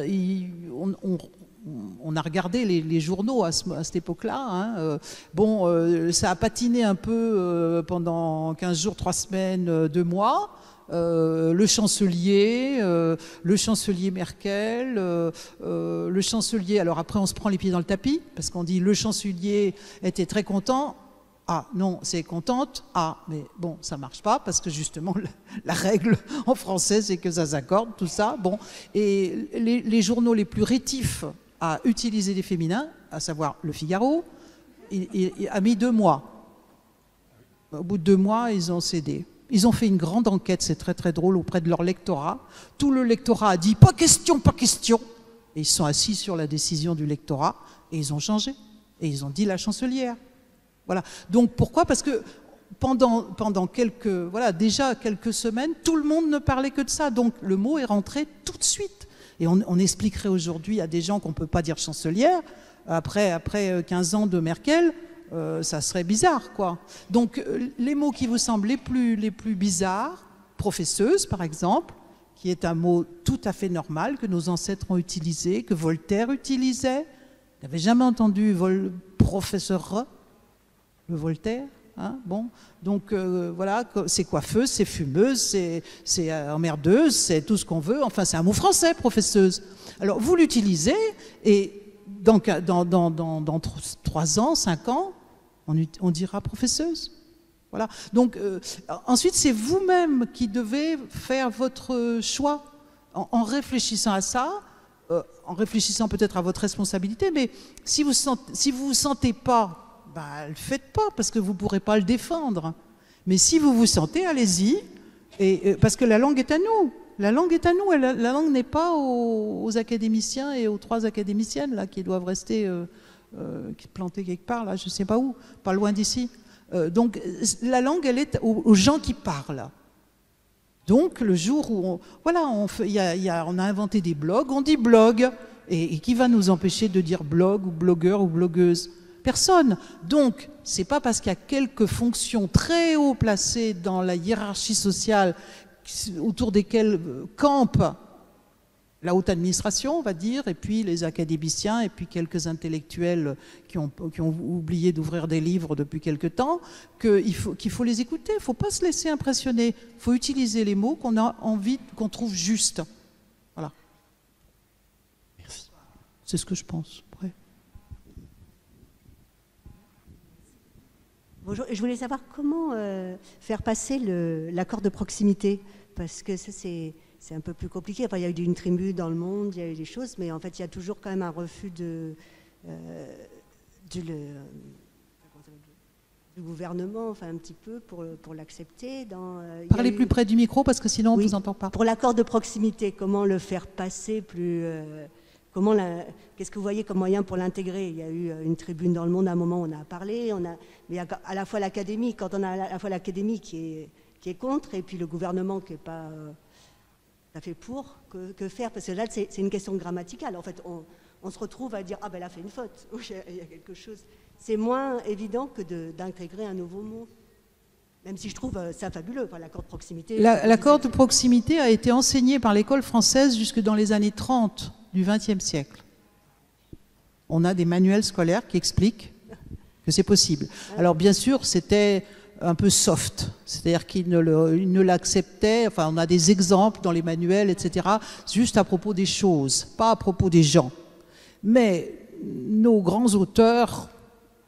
a regardé les journaux à cette époque-là. Hein, ça a patiné un peu pendant 15 jours, 3 semaines, 2 mois. Le chancelier Merkel, le chancelier, alors après on se prend les pieds dans le tapis, parce qu'on dit le chancelier était très content, ah non, c'est contente, ah mais bon, ça marche pas, parce que justement la règle en français c'est que ça s'accorde, tout ça, bon, et les journaux les plus rétifs à utiliser des féminins, à savoir Le Figaro, il a mis 2 mois. Au bout de 2 mois, ils ont cédé. Ils ont fait une grande enquête, c'est très très drôle, auprès de leur lectorat. Tout le lectorat a dit « pas question, pas question ». Et ils sont assis sur la décision du lectorat et ils ont changé. Et ils ont dit la chancelière. Voilà. Donc pourquoi? Parce que pendant déjà quelques semaines, tout le monde ne parlait que de ça. Donc le mot est rentré tout de suite. Et on expliquerait aujourd'hui à des gens qu'on ne peut pas dire chancelière, après 15 ans de Merkel, ça serait bizarre, quoi. Donc, les mots qui vous semblent les plus bizarres, professeuse, par exemple, qui est un mot tout à fait normal, que nos ancêtres ont utilisé, que Voltaire utilisait. Vous n'avez jamais entendu professeur, le Voltaire, hein, bon. Donc, voilà, c'est coiffeuse, c'est fumeuse, c'est emmerdeuse, c'est tout ce qu'on veut. Enfin, c'est un mot français, professeuse. Alors, vous l'utilisez, et dans 3 ans, 5 ans, on dira professeuse. Voilà. Donc, ensuite, c'est vous-même qui devez faire votre choix en réfléchissant à ça, en réfléchissant peut-être à votre responsabilité, mais si vous vous sentez pas, ne le faites pas, parce que vous ne pourrez pas le défendre. Mais si vous vous sentez, allez-y, parce que la langue est à nous. La langue est à nous, la langue n'est pas aux académiciens et aux 3 académiciennes là, qui doivent rester plantées quelque part, là, je ne sais pas où, pas loin d'ici. Donc la langue, elle est aux gens qui parlent. Donc le jour où on a inventé des blogs, on dit blog, et qui va nous empêcher de dire blog ou blogueur ou blogueuse? Personne. Donc c'est pas parce qu'il y a quelques fonctions très haut placées dans la hiérarchie sociale autour desquels campe la haute administration, on va dire, et puis les académiciens, et puis quelques intellectuels qui ont oublié d'ouvrir des livres depuis quelque temps, qu'il faut les écouter, il ne faut pas se laisser impressionner, il faut utiliser les mots qu'on a envie, qu'on trouve justes. Voilà. Merci. C'est ce que je pense. Ouais. Bonjour, je voulais savoir comment faire passer l'accord de proximité, parce que ça c'est un peu plus compliqué. Enfin, il y a eu une tribune dans le Monde, il y a eu des choses, mais en fait il y a toujours quand même un refus du gouvernement, enfin un petit peu, pour l'accepter. Parlez plus près du micro parce que sinon on ne vous entend pas. Pour l'accord de proximité, comment le faire passer plus... Qu'est-ce que vous voyez comme moyen pour l'intégrer? Il y a eu une tribune dans le Monde, à un moment on a parlé, mais il y a à la fois l'Académie, quand on a à la fois l'Académie qui est contre, et puis le gouvernement qui n'est pas tout à fait pour, que faire? Parce que là c'est une question grammaticale. En fait, on se retrouve à dire « Ah ben elle a fait une faute », il y a quelque chose. C'est moins évident que d'intégrer un nouveau mot. Même si je trouve ça fabuleux, enfin, l'accord de proximité. L'accord de proximité a été enseigné par l'école française jusque dans les années 30 du XXe siècle. On a des manuels scolaires qui expliquent que c'est possible. Alors bien sûr, c'était un peu soft, c'est-à-dire qu'ils ne l'acceptaient, enfin on a des exemples dans les manuels, etc., juste à propos des choses, pas à propos des gens. Mais nos grands auteurs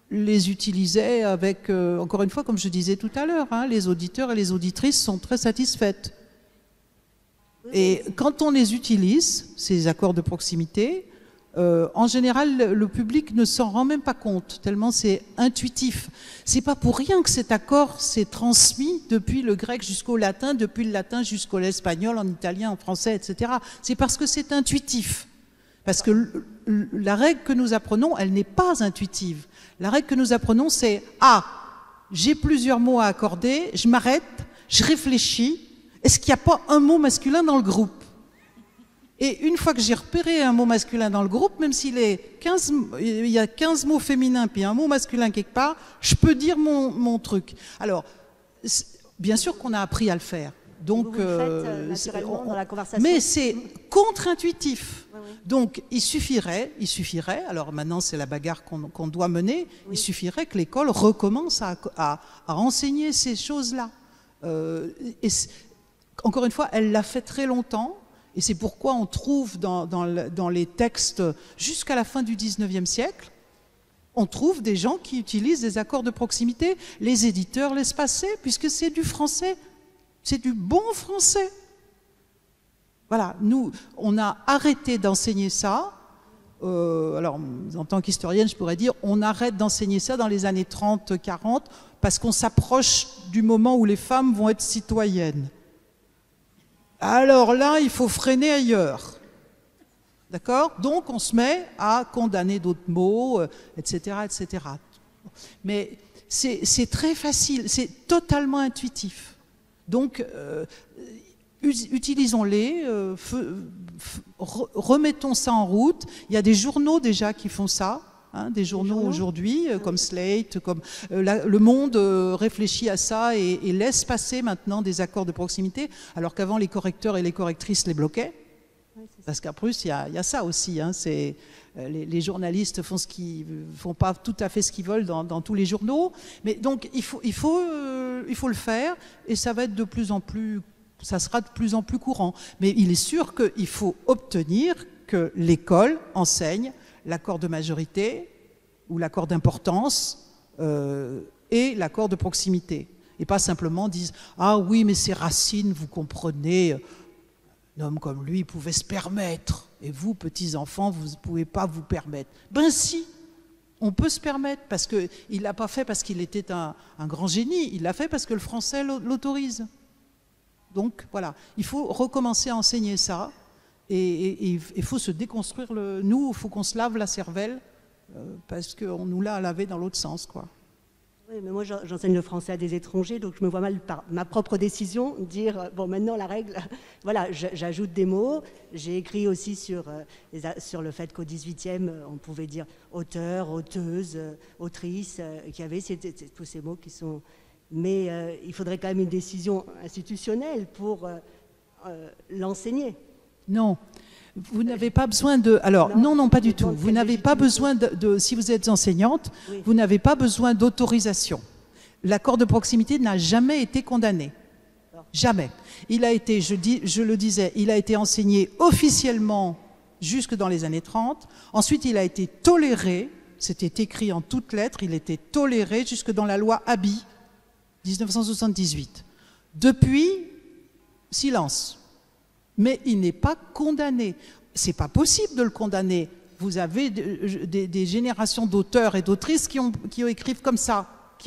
les utilisaient avec, encore une fois, comme je disais tout à l'heure, hein, les auditeurs et les auditrices sont très satisfaites. Et quand on les utilise, ces accords de proximité, en général, le public ne s'en rend même pas compte, tellement c'est intuitif. C'est pas pour rien que cet accord s'est transmis depuis le grec jusqu'au latin, depuis le latin jusqu'au l'espagnol, en italien, en français, etc. C'est parce que c'est intuitif. Parce que la règle que nous apprenons, elle n'est pas intuitive. La règle que nous apprenons, c'est « Ah, j'ai plusieurs mots à accorder, je m'arrête, je réfléchis, est-ce qu'il n'y a pas un mot masculin dans le groupe ?» Et une fois que j'ai repéré un mot masculin dans le groupe, même s'il il y a 15 mots féminins puis un mot masculin quelque part, je peux dire mon truc. Alors, bien sûr qu'on a appris à le faire. Donc, vous le faites, naturellement, dans la conversation. Mais c'est contre-intuitif. Oui, oui. Donc, il suffirait, alors maintenant c'est la bagarre qu'on doit mener, oui. Il suffirait que l'école recommence à enseigner ces choses-là. Encore une fois, elle l'a fait très longtemps. Et c'est pourquoi on trouve dans les textes jusqu'à la fin du XIXe siècle, on trouve des gens qui utilisent des accords de proximité. Les éditeurs laissent passer, puisque c'est du français, c'est du bon français. Voilà, nous, on a arrêté d'enseigner ça. Alors, en tant qu'historienne, je pourrais dire, on arrête d'enseigner ça dans les années 30-40, parce qu'on s'approche du moment où les femmes vont être citoyennes. Alors là, il faut freiner ailleurs. D'accord? Donc, on se met à condamner d'autres mots, etc., etc. Mais c'est très facile, c'est totalement intuitif. Donc, utilisons-les, remettons ça en route. Il y a des journaux déjà qui font ça. Hein, des journaux aujourd'hui, comme Slate, comme Le Monde réfléchit à ça et laisse passer maintenant des accords de proximité, alors qu'avant les correcteurs et les correctrices les bloquaient. Oui, parce qu'en plus, il y a ça aussi. Hein, les journalistes font pas tout à fait ce qu'ils veulent dans tous les journaux. Mais donc, il faut le faire, et ça va être ça sera de plus en plus courant. Mais il est sûr qu'il faut obtenir que l'école enseigne l'accord de majorité ou l'accord d'importance et l'accord de proximité. Et pas simplement disent « Ah oui, mais c'est Racine, vous comprenez, un homme comme lui pouvait se permettre, et vous, petits-enfants, vous ne pouvez pas vous permettre. » Ben si, on peut se permettre, parce qu'il ne l'a pas fait parce qu'il était un grand génie, il l'a fait parce que le français l'autorise. Donc voilà, il faut recommencer à enseigner ça. Et il faut se déconstruire nous, il faut qu'on se lave la cervelle parce qu'on nous l'a lavé dans l'autre sens, quoi. Oui, mais moi j'enseigne le français à des étrangers, donc je me vois mal par ma propre décision dire bon, maintenant la règle, voilà, j'ajoute des mots. J'ai écrit aussi sur le fait qu'au XVIIIe on pouvait dire auteur, auteuse, autrice, qu'il y avait tous ces mots qui sont. Mais il faudrait quand même une décision institutionnelle pour l'enseigner. Non, vous n'avez pas besoin de... Alors, non, pas du tout. Vous n'avez pas besoin si vous êtes enseignante, oui. Vous n'avez pas besoin d'autorisation. L'accord de proximité n'a jamais été condamné. Jamais. Il a été, je le disais, il a été enseigné officiellement jusque dans les années 30. Ensuite, il a été toléré, c'était écrit en toutes lettres, il était toléré jusque dans la loi Haby, 1978. Depuis, silence. Mais il n'est pas condamné. C'est pas possible de le condamner. Vous avez des générations d'auteurs et d'autrices qui ont écrit comme ça,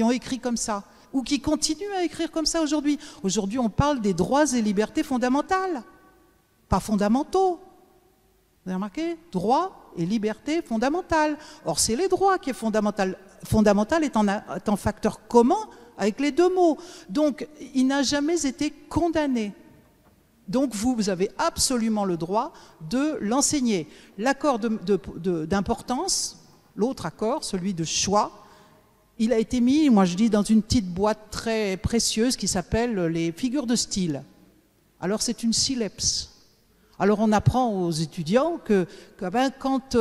ou qui continuent à écrire comme ça aujourd'hui. Aujourd'hui, on parle des droits et libertés fondamentales, pas fondamentaux. Vous avez remarqué? Droits et libertés fondamentales. Or, c'est les droits qui est fondamental. Fondamental est un facteur commun avec les deux mots. Donc, il n'a jamais été condamné. Donc vous avez absolument le droit de l'enseigner. L'accord d'importance, l'autre accord, celui de choix, il a été mis, moi je dis, dans une petite boîte très précieuse qui s'appelle les figures de style. Alors c'est une syllèpse. Alors on apprend aux étudiants que quand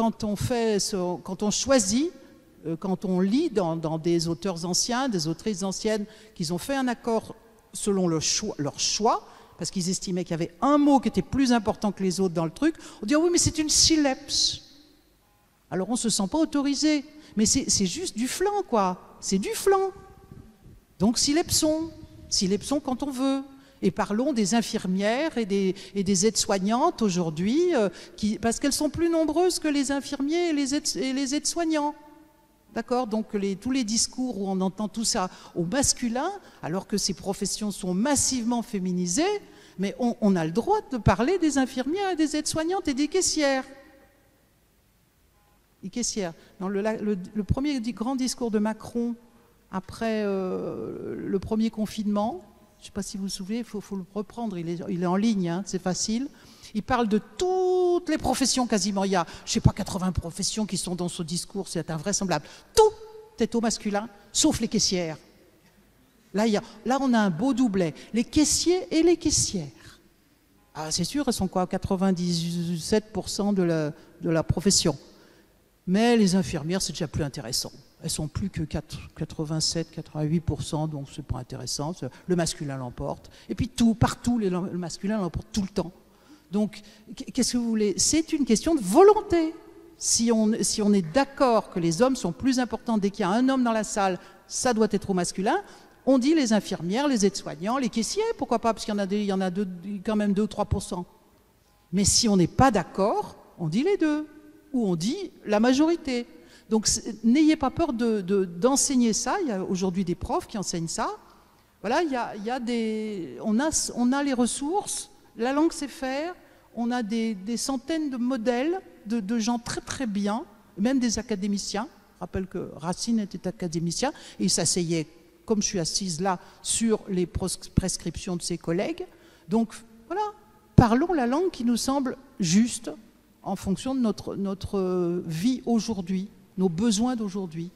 on choisit, quand on lit dans des auteurs anciens, des autrices anciennes, qu'ils ont fait un accord selon leur choix, parce qu'ils estimaient qu'il y avait un mot qui était plus important que les autres dans le truc, on dit « Ah oui, mais c'est une syllèpse ». Alors on ne se sent pas autorisé. Mais c'est juste du flan, quoi. C'est du flan. Donc silepson quand on veut. Et parlons des infirmières et des aides-soignantes aujourd'hui, parce qu'elles sont plus nombreuses que les infirmiers et les aides-soignants. D'accord? Donc tous les discours où on entend tout ça au masculin, alors que ces professions sont massivement féminisées, mais on a le droit de parler des infirmières et des aides-soignantes et des caissières. Les caissières. Dans le premier grand discours de Macron, après le premier confinement, je ne sais pas si vous vous souvenez, il faut le reprendre, il est en ligne, hein, c'est facile. Il parle de toutes les professions quasiment. Il y a, je ne sais pas, 80 professions qui sont dans ce discours, c'est invraisemblable. Tout est au masculin, sauf les caissières. Là, on a un beau doublet. Les caissiers et les caissières. Ah, c'est sûr, elles sont quoi, 97% de la profession. Mais les infirmières, c'est déjà plus intéressant. Elles sont plus que 87-88%, donc c'est pas intéressant. Le masculin l'emporte. Et puis partout, le masculin l'emporte tout le temps. Donc, qu'est-ce que vous voulez? C'est une question de volonté. Si on est d'accord que les hommes sont plus importants, dès qu'il y a un homme dans la salle, ça doit être au masculin, on dit les infirmières, les aides-soignants, les caissiers, pourquoi pas? Parce qu'il y en a quand même 2 ou 3%. Mais si on n'est pas d'accord, on dit les deux. Ou on dit la majorité. Donc n'ayez pas peur d'enseigner ça. Il y a aujourd'hui des profs qui enseignent ça. Voilà, on a les ressources, la langue sait faire, on a des centaines de modèles de gens très très bien, même des académiciens. Je rappelle que Racine était académicien et il s'asseyait, comme je suis assise là, sur les prescriptions de ses collègues. Donc voilà, parlons la langue qui nous semble juste en fonction de notre vie aujourd'hui, nos besoins d'aujourd'hui.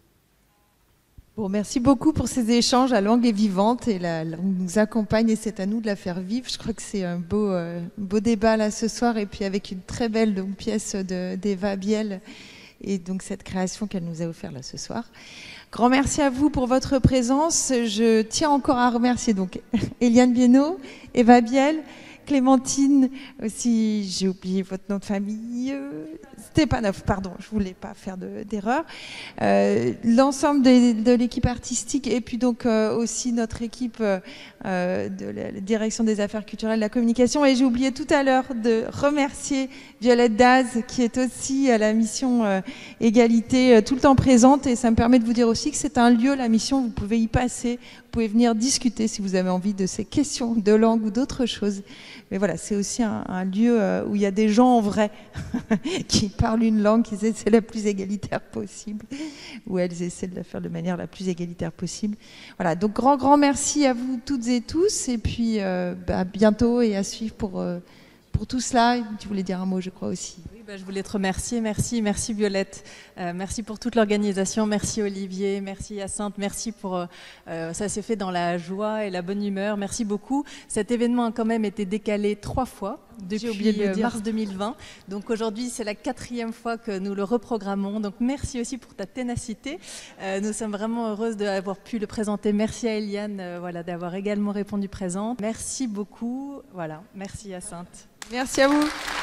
Bon, merci beaucoup pour ces échanges. La langue est vivante et la langue nous accompagne et c'est à nous de la faire vivre. Je crois que c'est un beau débat là ce soir et puis avec une très belle pièce d'Eva Biel et donc cette création qu'elle nous a offert là ce soir. Grand merci à vous pour votre présence. Je tiens encore à remercier donc Eliane Bienot, Eva Biel, Clémentine aussi, j'ai oublié votre nom de famille, Stepanov, pardon, je voulais pas faire d'erreur. L'ensemble de l'équipe artistique et puis donc aussi notre équipe de la direction des affaires culturelles, de la communication. Et j'ai oublié tout à l'heure de remercier Violette Daz qui est aussi à la mission égalité tout le temps présente. Et ça me permet de vous dire aussi que c'est un lieu, la mission, vous pouvez y passer, vous pouvez venir discuter si vous avez envie de ces questions de langue ou d'autres choses. Mais voilà, c'est aussi un lieu où il y a des gens en vrai qui parlent une langue qui essaient la plus égalitaire possible, où elles essaient de la faire de manière la plus égalitaire possible. Voilà, donc grand merci à vous toutes et tous, et puis à bientôt et à suivre pour tout cela. Tu voulais dire un mot, je crois aussi. Oui, je voulais te remercier. Merci Violette. Merci pour toute l'organisation. Merci Olivier. Merci Hyacinthe. Merci pour... ça s'est fait dans la joie et la bonne humeur. Merci beaucoup. Cet événement a quand même été décalé 3 fois depuis mars 2020. Donc aujourd'hui, c'est la 4e fois que nous le reprogrammons. Donc merci aussi pour ta ténacité. Nous sommes vraiment heureuses d'avoir pu le présenter. Merci à Eliane d'avoir également répondu présente. Merci beaucoup. Voilà. Merci Hyacinthe. Merci à vous.